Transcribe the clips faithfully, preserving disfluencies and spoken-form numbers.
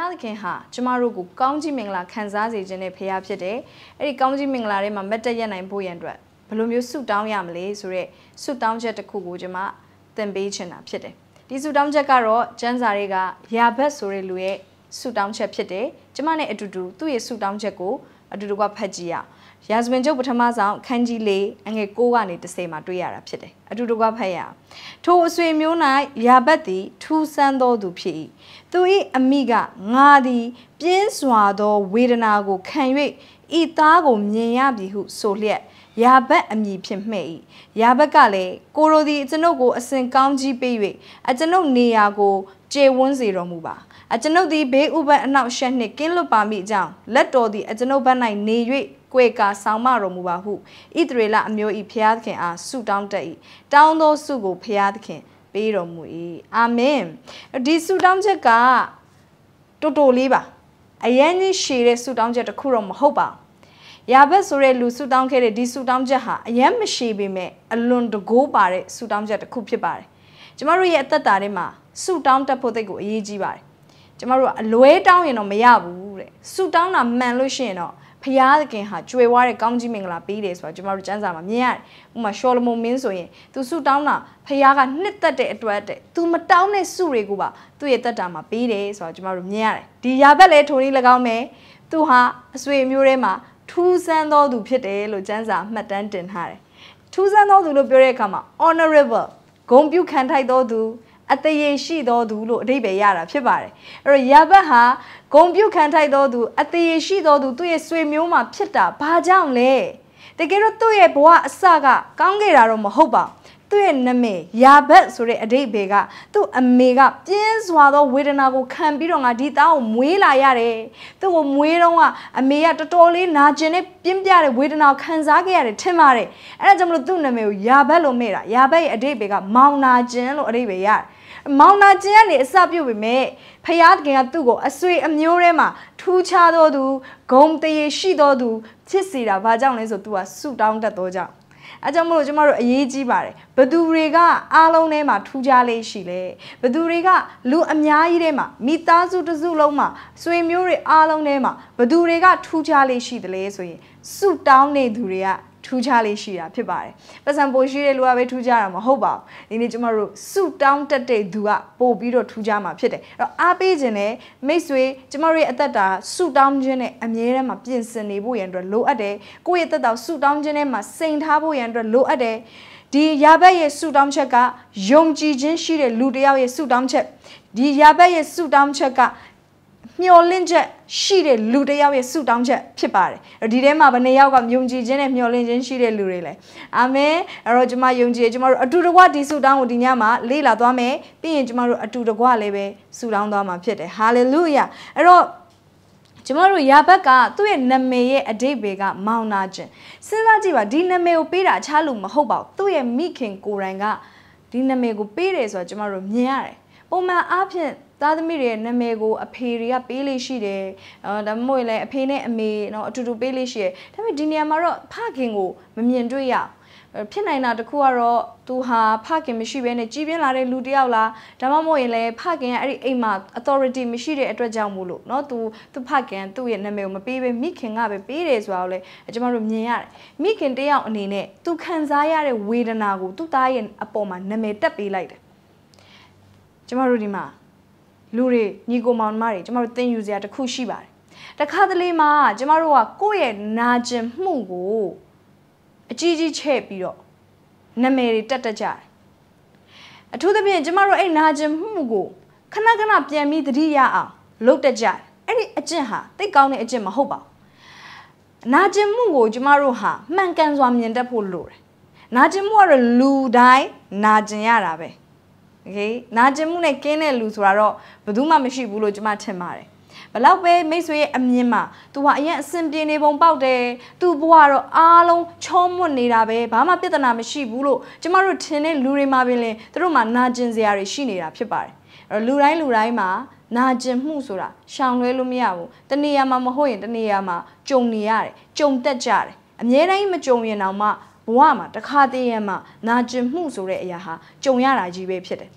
ရားသခင်ဟာကျမတို့ကိုကောင်းကြီးမင်္ဂလာခံစားစေခြင်းနဲ့ဖရားဖြစ်တယ်အဲ့ဒီကောင်းကြီးမင်္ဂလာတွေမှာမတ်တက်ရနိုင်ဖို့ရန်အတွက်ဘယ်လိုမျိုးဆုတောင်းရမလဲဆိုတော့ဆုတောင်းချက်တစ်ခုကိုကျမသင်ပေးချင်တာဖြစ်တယ်ဒီဆုတောင်းချက်ကတော့ကျမ်းစာတွေကယာဘတ်ဆိုတဲ့လူရဲ့ဆုတောင်းချက်ဖြစ်တယ်ကျမနဲ့အတူတူသူ့ရဲ့ဆုတောင်းချက်ကိုအတူတူကဖတ်ကြည့်ရအောင်ရာဇဝင်ကျုပ်ပထမဆုံးခန်းကြီးလေးအငယ်၉ကနေ၁၀မှာတွေ့ရတာဖြစ်တယ်အတူတူကဖတ်ရအောင်ထိုအဆွေမျိုး၌ယာဘတ်သည်ထူးဆန်းသောသူဖြစ်၏သူ၏အမိကငါသည်ပြင်းစွာသောဝေဒနာကိုခံ၍ဤသားကိုမြင်ရပြီဟုဆိုလျက်ယာဘတ်အမည်ဖြစ်မှဲ့၏ယာဘတ်ကလည်းကိုရိုသည်ကျွန်ုပ်ကိုအစဉ်ကောင်းကြီးပေး၍အကျွန်ုပ်နေရာကိုကျေဝန်းစေတော်မူပါအကျွန်ုပ်သည်ဘေးဥပတ်အနောက်ရှက်နှင့်ကင်းလွတ်ပါမိအကြောင်းလက်တော်သည်အကျွန်ုပ်ဘက်၌နေ၍ကွေကာဆောင်မတော်မူပါဟုဣသရေလအမျိုး၏ဖျားသခင်အားဆုတောင်းတတ်၏တောင်းသောဆုကိုဖျားသခင်ပေးတော်မူ၏အာမင်ဒီဆုတောင်းချက်ကတော်တော်လေးပါအရင်ကြီးရှည်တဲ့ဆုတောင်းချက်တစ်ခုတော့မဟုတ်ပါဘူးယာဘတ်ဆိုတဲ့လူဆုတောင်းခဲ့တဲ့ဒီဆုတောင်းချက်ဟာအရင်မရှည်ပေမဲ့အလွန်တကိုးပါတဲ့ဆုတောင်းချက်တစ်ခုဖြစ်ပါတယ်ကျမတို့ရဲ့အသက်တာထဲမှာဆုတောင်းတတ်ဖို့တိတ်ကိုအရေးကြီးပါတယ်ကျမတို့ကအလွဲတောင်းရင်တော့မရဘူးတဲ့ဆုတောင်းတာမှန်လို့ရှိရင်တော့ဖျားသခင်ဟာကြွယ်ဝတဲ့ကောင်းကြီးမင်္ဂလာပေးတယ်ဆိုတော့ကျမတို့ကျမ်းစာမှာမြင်ရတယ်ဥပမာရှောလမုန်မင်းဆိုရင်သူဆုတောင်းတာဖျားကနှစ်သက်တဲ့အတွက်တဲ့သူမတောင်းတဲ့ဆုတွေကိုပါသူ့ရဲ့တက်တာမှာပေးတယ်ဆိုတော့ကျမတို့မြင်ရတယ်ဒီယာဘတ်လည်းထိုနည်း၎င်းပဲသူဟာအဆွေအမျိုးထဲမှာထူးဆန်းသောသူဖြစ်တယ်လို့ကျမ်းစာမှတ်တမ်းတင်ထားတယ်ထူးဆန်းသောသူလို့ပြောတဲ့အခါမှာ honorable ဂုဏ်ပြုခံထိုက်သောသူအတရေရှိသောသူလို့အဓိပ္ပာယ်ရတာဖြစ်ပါတယ်အဲ့တော့ယာဘတ်ဟာဂုံပြုတ်ခံထိုက်သောသူအတရေရှိသောသူသူ့ရဲ့ဆွေမျိုးမှာဖြစ်တာဘာကြောင့်လဲတကယ်တော့သူ့ရဲ့ဘဝအစကကောင်းခဲ့တာတော့မဟုတ်ပါသူ့ရဲ့နာမည်ယာဘတ်ဆိုတဲ့အဓိပ္ပာယ်ကသူ့အမေကပြင်းစွာသောဝေဒနာကိုခံပြီးတော့ငါဒီသားကိုမွေးလာရတယ်သူ့ကိုမွေးတော့ကအမေကတော်တော်လေးနာကျင်နဲ့ပြင်းပြတဲ့ဝေဒနာကိုခံစားခဲ့ရတယ်ထင်ပါတယ်အဲ့ဒါကြောင့်မလို့သူ့နာမည်ကိုယာဘတ်လို့မဲ့တာယာဘတ်ရဲ့အဓိပ္ပာယ်ကမောင်နာကျင်လို့အဓိပ္ပာယ်ရတယ်မောင်နာကျင်ကနေအစပြုတ်ပေမဲ့ဖယားတခင်ကသူ့ကိုအဆွေအမျိုးထဲမှာထူးခြားသောသူဂုံတရေရှိသောသူဖြစ်စေတာဘာကြောင့်လဲဆိုသူကဆုတောင်းတတ်သောကြောင့်အဲကြောင့်မလို့ကျမတို့အရေးကြီးပါတယ်ဘသူတွေကအားလုံးထဲမှာထူးခြားလေးရှိလဲဘသူတွေကလူအများကြီးထဲမှာမိသားစုတစ်စုလုံးမှာဆွေမျိုးတွေအားလုံးထဲမှာဘသူတွေကထူးခြားလေးရှိတယ်လဲဆိုရင်ဆုတောင်းနေသူတွေကထူးခြားလေးရှိတာဖြစ်ပါတယ်။ပတ်စံပိုရှိတဲ့လူကပဲထူးခြားတာမဟုတ်ပါဘူး။ဒီနေ့ကျမတို့ဆုတောင်းတတ်တဲ့သူကပို့ပြီးတော့ထူးခြားမှာဖြစ်တယ်။အဲ့တော့အားပေးခြင်းနဲ့မိတ်ဆွေကျမတို့ရဲ့အသက်တာဆုတောင်းခြင်းနဲ့အမြဲတမ်းမှာပြင်ဆင်နေဖို့ရန်အတွက်လိုအပ်တယ်။ကိုယ့်ရဲ့အသက်တာဆုတောင်းခြင်းနဲ့မှာစိန်ထားဖို့ရန်အတွက်လိုအပ်တယ်။ဒီယာဘတ်ရဲ့ဆုတောင်းချက်ကယုံကြည်ခြင်းရှိတဲ့လူတစ်ယောက်ရဲ့ဆုတောင်းချက်ဒီယာဘတ်ရဲ့ဆုတောင်းချက်ကမျော်လင့်ချက်ရှိတဲ့လူတစ်ယောက်ရဲ့ဆုတောင်းချက်ဖြစ်ပါတယ်။ဒီထဲမှာဘယ်နှယောက်ကယုံကြည်ခြင်းနဲ့မျှော်လင့်ခြင်းရှိတဲ့လူတွေလဲ။အာမင်။အဲ့တော့ကျွန်မယုံကြည်ကျွန်မတို့အတူတကွဒီဆုတောင်းကိုဒီညမှာလေ့လာသွားမယ်။ပြီးရင်ကျွန်မတို့အတူတကွလည်းပဲဆုတောင်းသွားမှာဖြစ်တယ်။ဟာလေလုယာ။အဲ့တော့ကျွန်မတို့ယာဘတ်ကသူ့ရဲ့နာမည်ရဲ့အဓိပ္ပာယ်ကမောင်နာခြင်း။စဉ်းစားကြည့်ပါဒီနာမည်ကိုပေးတာအခြားလူမဟုတ်ပါဘူး။သူ့ရဲ့မိခင်ကိုယ်တိုင်ကဒီနာမည်ကိုပေးတယ်ဆိုတော့ကျွန်မတို့မြင်ရတယ်။ပုံမှန်အားဖြင့်သားသမီးတွေရဲ့နာမည်ကိုအဖေတွေကပေးလို့ရှိတယ်။အဲဒါမှမဟုတ်လည်းအဖေနဲ့အမေနော်အတူတူပေးလို့ရှိတယ်။ဒါပေမဲ့ဒီနေရာမှာတော့ဖခင်ကိုမမြင်တွေ့ရ။ဖြစ်နိုင်တာတခုကတော့သူဟာဖခင်မရှိဘဲနဲ့ကြီးပြင်းလာတဲ့လူတစ်ယောက်လားဒါမှမဟုတ်ရင်လည်းဖခင်ကအဲ့ဒီအိမ်မှာ authority မရှိတဲ့အတွက်ကြောင့်မို့လို့နော်သူသူဖခင်သူ့ရဲ့နာမည်ကိုမပေးဘဲမိခင်ကပဲပေးတယ်ဆိုတာကိုလည်းကျွန်တော်တို့မြင်ရတယ်။မိခင်တစ်ယောက်အနေနဲ့သူခံစားရတဲ့ဝေဒနာကိုသူ့သားရဲ့အပေါ်မှာနာမည်တက်ပေးလိုက်တယ်။ကျွန်တော်တို့ဒီမှာလူတွေညီကိုမောင်နှမတွေကျမတို့သင်ယူစရာတစ်ခုရှိပါတယ်။တခါတလေမှာကျမတို့ကကိုယ့်ရဲ့နာကျင်မှုကိုအကြီးကြီးချဲ့ပြီးတော့နာမည်တွေတက်တက်ကြတယ်။အထူးသဖြင့်ကျမတို့အဲ့နာကျင်မှုကိုခဏခဏပြန်ပြီးသတိရအောင်လုပ်တတ်ကြတယ်။အဲ့ဒီအကျင့်ဟာသိကောင်းတဲ့အကျင့်မဟုတ်ပါဘူး။နာကျင်မှုကိုကျမတို့ဟာမှန်ကန်စွာမြင်တတ်ဖို့လိုတယ်။နာကျင်မှုကတော့လူတိုင်းနာကျင်ရတာပဲ။ Okay နာကျင်မှုနဲ့ကင်းတဲ့လူဆိုတာတော့ဘယ်သူမှမရှိဘူးလို့ကျွန်မထင်ပါတယ်ဘလောက်ပဲမိတ်ဆွေရဲ့အမြင်မှာ तू ဟာအရင်အဆင်ပြေနေပုံပေါက်တယ် तू ဘဝတော့အားလုံးချောမွတ်နေတာပဲဘာမှပြဿနာမရှိဘူးလို့ကျမတို့ထင်တဲ့လူတွေမှာပင်လင်သူတို့မှာနာကျင်စရာတွေရှိနေတာဖြစ်ပါတယ်အဲ့တော့လူတိုင်းလူတိုင်းမှာနာကျင်မှုဆိုတာရှောင်လွှဲလို့မရဘူးတနေရာမှာမဟုတ်ရင်တနေရာမှာကြုံနေရတယ်ကြုံတက်ကြတယ်အမြဲတမ်းမကြုံရင်တော့မှဘဝမှာတစ်ခါတည်းရမှာနာကျင်မှုဆိုတဲ့အရာဟာကြုံရတာကြီးပဲဖြစ်တယ်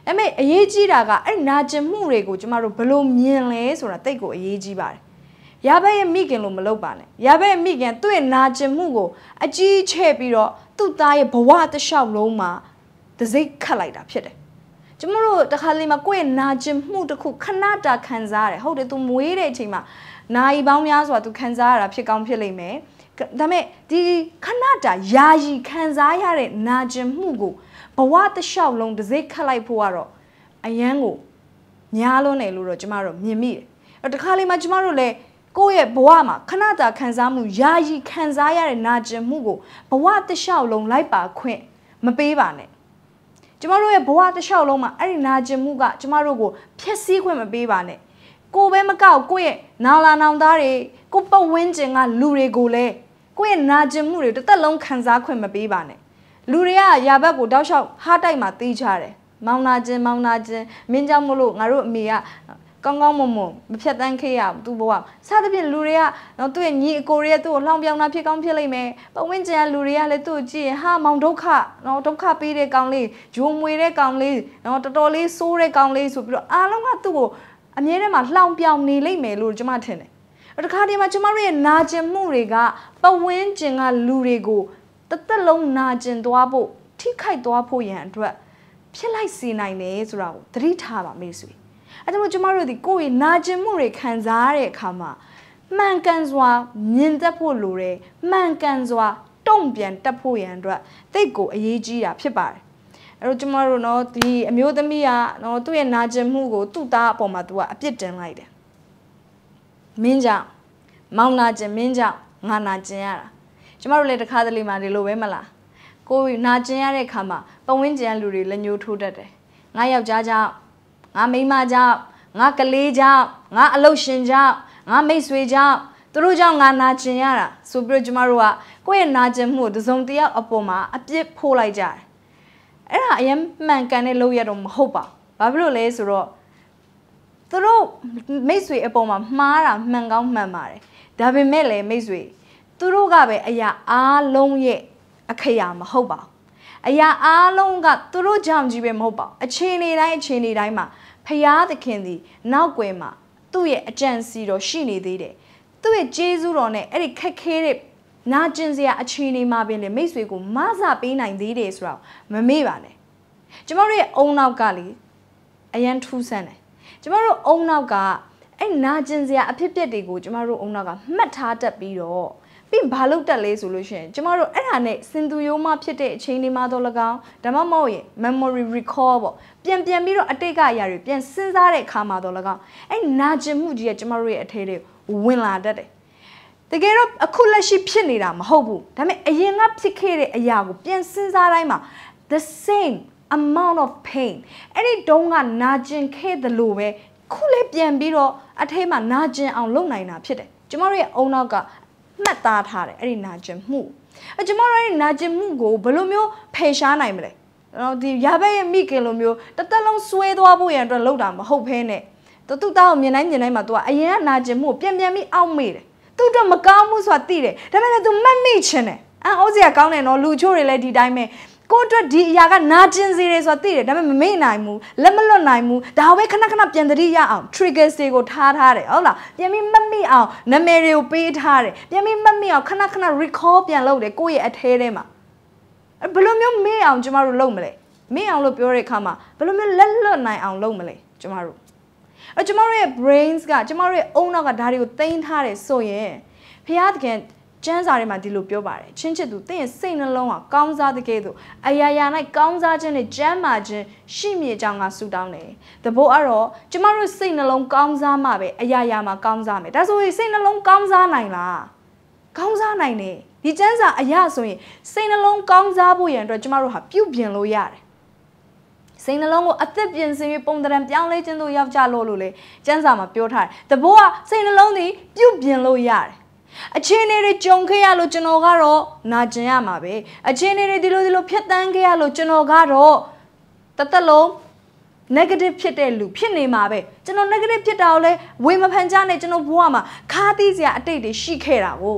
ဒါပေမဲ့အရေးကြီးတာကအဲ့နာကျင်မှုတွေကိုကျမတို့ဘယ်လိုမြင်လဲဆိုတာတိတ်ကိုအရေးကြီးပါတယ်။ရာဘက်ရဲ့မိခင်လို့မလုပ်ပါနဲ့။ရာဘက်ရဲ့မိခင်သူ့ရဲ့နာကျင်မှုကိုအကြီးချဲ့ပြီးတော့သူ့သားရဲ့ဘဝတစ်လျှောက်လုံးမှာတစိမ့်ခတ်လိုက်တာဖြစ်တယ်။ကျမတို့တခါလေမှာကိုယ့်ရဲ့နာကျင်မှုတစ်ခုခဏတာခံစားရတယ်။ဟုတ်တယ်သူမွေးတဲ့အချိန်မှာနာရီပေါင်းများစွာသူခံစားရတာဖြစ်ကောင်းဖြစ်လိမ့်မယ်။ဒါပေမဲ့ဒီခဏတာယာယီခံစားရတဲ့နာကျင်မှုကိုဘဝတစ်လျှောက်လုံးတစိမ့်ခတ်လိုက်ဖို့ကတော့အရန်ကိုများလွန်းတယ်လို့တော့ကျမတို့မြင်မိတယ်။အဲ့တခါလေးမှာကျမတို့လည်းကိုယ့်ရဲ့ဘဝမှာခဏတာခံစားမှုယာယီခံစားရတဲ့နာကျင်မှုကိုဘဝတစ်လျှောက်လုံးလိုက်ပါခွင့်မပေးပါနဲ့။ကျမတို့ရဲ့ဘဝတစ်လျှောက်လုံးမှာအဲ့ဒီနာကျင်မှုကကျမတို့ကိုဖျက်ဆီးခွင့်မပေးပါနဲ့။ကိုယ်ပဲမကောက်ကိုယ့်ရဲ့နောင်လာနောင်သားတွေကိုယ်ပတ်ဝန်းကျင်ကလူတွေကိုလည်းကိုယ့်ရဲ့နာကျင်မှုတွေတစ်သက်လုံးခံစားခွင့်မပေးပါနဲ့။လူတွေကရာဘက်ကိုတောက်လျှောက်ဟားတိုက်မှာတီးချတယ်။မောင်နာခြင်းမောင်နာခြင်းမင်းကြောင့်မလို့ငါတို့အမေကကောင်းကောင်းမွန်မွန်မဖြတ်တန်းခဲ့ရဘူးသူ့ဘဝစသဖြင့်လူတွေကနော်သူ့ရဲ့ညီအကိုတွေကသူ့ကိုလှောင်ပြောင်တာဖြစ်ကောင်းဖြစ်လိမ့်မယ်ပတ်ဝန်းကျင်ကလူတွေကလည်းသူ့ကိုကြည့်ရင်ဟာမောင်ဒုက္ခနော်ဒုက္ခပေးတဲ့ကောင်လေးဂျုံမွေတဲ့ကောင်လေးနော်တော်တော်လေးဆိုးတဲ့ကောင်လေးဆိုပြီးတော့အားလုံးကသူ့ကိုအမြဲတမ်းလှောင်ပြောင်နေလိမ့်မယ်လို့ကျွန်မထင်တယ်တခါတည်းမှာကျွန်မတို့ရဲ့နာကျင်မှုတွေကပတ်ဝန်းကျင်ကလူတွေကိုတသက်လုံးနာကျင်သွားဖို့ထိခိုက်သွားဖို့ရန်အတွက်ဖြစ်လိုက်စေနိုင်တယ်ဆိုတာကိုသတိထားပါမိတ်ဆွေအဲဒါမို့ကျမတို့ဒီကိုယ့်ရဲ့နာကျင်မှုတွေခံစားရတဲ့အခါမှာမှန်ကန်စွာမြင်တတ်ဖို့လိုတယ်မှန်ကန်စွာတုံ့ပြန်တတ်ဖို့ရန်အတွက်တိတ်ကိုအရေးကြီးတာဖြစ်ပါတယ်အဲတော့ကျမတို့နော်ဒီအမျိုးသမီးကနော်သူ့ရဲ့နာကျင်မှုကိုသူ့သားအပေါ်မှာသူကအပြစ်တင်လိုက်တယ်မင်းကြောင့်မောင်နာကျင်မင်းကြောင့်ငါနာကျင်ရတာကျမတို့လည်းတစ်ခါတလေမှဒီလိုပဲမလားကိုယ်နာကျင်ရတဲ့အခါမှာပတ်ဝန်းကျင်လူတွေလက်ညှိုးထိုးတတ်တယ်ငါယောက်ျားကြောင့်ငါမိန်းမကြောင့်ငါကလေးကြောင့်ငါအလုပ်ရှင်ကြောင့်ငါမိတ်ဆွေကြောင့်သူတို့ကြောင့်ငါနာကျင်ရတာဆိုပြီးတော့ကျမတို့ကကိုယ့်ရဲ့နာကျင်မှုကိုတစ်စုံတစ်ယောက်အပေါ်မှာအပြစ်ဖို့လိုက်ကြတယ်အဲ့ဒါအရင်မှန်ကန်တဲ့လုပ်ရတော့မဟုတ်ပါဘာဖြစ်လို့လဲဆိုတော့သူတို့မိတ်ဆွေအပေါ်မှာမှားတာမှန်ကောင်းမှန်ပါတယ်ဒါပေမဲ့လည်းမိတ်ဆွေသူတို့ကပဲအရာအားလုံးရဲ့အခရာမဟုတ်ပါဘူးအရာအားလုံးကသူတို့ကြောင့်ကြီးပဲမဟုတ်ပါဘူးအခြေအနေတိုင်းအခြေအနေတိုင်းမှာဖရာသခင်သည်နောက်ွယ်မှာသူ့ရဲ့အကြံစီတော်ရှိနေသေးတယ်သူ့ရဲ့ကျေးဇူးတော်နဲ့အဲ့ဒီခက်ခဲတဲ့နာကျင်စရာအခြေအနေမှာပင်လေမိတ်ဆွေကိုမဆပေးနိုင်သေးတယ်ဆိုတော့မမေ့ပါနဲ့ကျမတို့ရဲ့အုံနောက်ကလေအရန်ထူးဆန်းတယ်ကျမတို့အုံနောက်ကအဲ့နာကျင်စရာအဖြစ်အပျက်တွေကိုကျမတို့အုံနောက်ကမှတ်ထားတတ်ပြီးတော့ပြီးဘာလို့တက်လဲဆိုလို့ရှိရင်ကျမတို့အဲ့ဒါနဲ့စင်သူရိုးမှဖြစ်တဲ့အချိန်တွေမှာတော့၎င်းဒါမှမဟုတ်ရင် memory recall ပေါ့ပြန်ပြန်ပြီးတော့အတိတ်ကအရာတွေပြန်စဉ်းစားတဲ့အခါမှာတော့၎င်းအဲ့နာကျင်မှုကြီးကကျမတို့ရဲ့အထဲတွေဝင်လာတတ်တယ်တကယ်တော့အခုလက်ရှိဖြစ်နေတာမဟုတ်ဘူးဒါပေမဲ့အရင်ကဖြစ်ခဲ့တဲ့အရာကိုပြန်စဉ်းစားတိုင်းမှာ the same amount of pain အဲ့ဒီတုန်းကနာကျင်ခဲ့တယ်လို့ပဲခုလည်းပြန်ပြီးတော့အထဲမှာနာကျင်အောင်လုပ်နိုင်တာဖြစ်တယ်ကျမတို့ရဲ့အုံနောက်ကမှတ်သားထားတယ်အဲ့ဒီနာကျင်မှုအဲကျမတို့အဲ့ဒီနာကျင်မှုကိုဘယ်လိုမျိုးဖယ်ရှားနိုင်မလဲနော်ဒီရဘက်ရဲ့မိခင်လိုမျိုးတသက်လုံးဆွဲသွားဖို့ရန်အတွက်လုပ်တာမဟုတ်ဘဲနဲ့သူသူ့သားကိုမြင်တိုင်းမြင်တိုင်းမှာသူကအရင်ကနာကျင်မှုပြန်ပြန်ပြီးအောက်မေ့တယ်သူ့အတွက်မကောင်းဘူးဆိုတာသိတယ်ဒါပေမဲ့ तू မှတ်မိချင်တယ်အန်အိုးစရာကောင်းတယ်နော်လူချို့တွေလည်းဒီတိုင်းပဲကိုယ့်အတွက်ဒီအရာကနာကျင်စေတယ်ဆိုတာသိတယ်ဒါပေမဲ့မမေ့နိုင်ဘူးလက်မလွတ်နိုင်ဘူးဒါပဲခဏခဏပြန်သတိရအောင် triggers တွေကိုထားထားတယ်ဟုတ်လားပြန်ပြီးမှတ်မိအောင်နာမည်တွေကိုပေးထားတယ်ပြန်ပြီးမှတ်မိအောင်ခဏခဏ recall ပြန်လုပ်တယ်ကိုယ့်ရဲ့အထဲထဲမှာဘယ်လိုမျိုးမေ့အောင်ကျမတို့လုပ်မလဲမေ့အောင်လို့ပြောတဲ့အခါမှာဘယ်လိုမျိုးလက်လွတ်နိုင်အောင်လုပ်မလဲကျမတို့အဲကျမတို့ရဲ့ brains ကကျမတို့ရဲ့အုံနောက်ကဒါတွေကိုသိမ်းထားတယ်ဆိုရင်ဖျားသခင်ကျမ်းစာထဲမှာဒီလိုပြောပါတယ်ချင်းချစ်သူသင်ရဲ့စိတ်နှလုံးကကောင်းစားတဲ့ကဲ့သို့အရာရာ၌ကောင်းစားခြင်းနဲ့ကျမ်းမာခြင်းရှိမြေကြောင်းကဆုတောင်းတယ်တဘောအဲ့တော့ကျမတို့စိတ်နှလုံးကောင်းစားမှပဲအရာရာမှာကောင်းစားမယ်ဒါဆိုရင်စိတ်နှလုံးကောင်းစားနိုင်လားကောင်းစားနိုင်တယ်ဒီကျမ်းစာအရာဆိုရင်စိတ်နှလုံးကောင်းစားဖို့ရန်အတွက်ကျမတို့ဟာပြုပြင်လို့ရတယ်စိတ်နှလုံးကိုအသက်ပြင်ဆင်ပြီးပုံသဏ္ဍာန်ပြောင်းလဲခြင်းတို့ရောက်ကြလို့လို့လေကျမ်းစာမှာပြောထားတယ်တဘောကစိတ်နှလုံးသည်ပြုပြင်လို့ရတယ်အခြေအနေတွေကြုံခဲ့ရလို့ကျွန်တော်ကတော့နာကျင်ရမှာပဲအခြေအနေတွေဒီလိုဒီလိုဖြတ်တန်းခဲ့ရလို့ကျွန်တော်ကတော့တသက်လုံး negative ဖြစ်တဲ့လူဖြစ်နေမှာပဲကျွန်တော် negative ဖြစ်တာကိုလည်းဝေမဖန်ကြနဲ့ကျွန်တော်ဘဝမှာခါးသီးစရာအတိတ်တွေရှိခဲ့တာကိုဒါ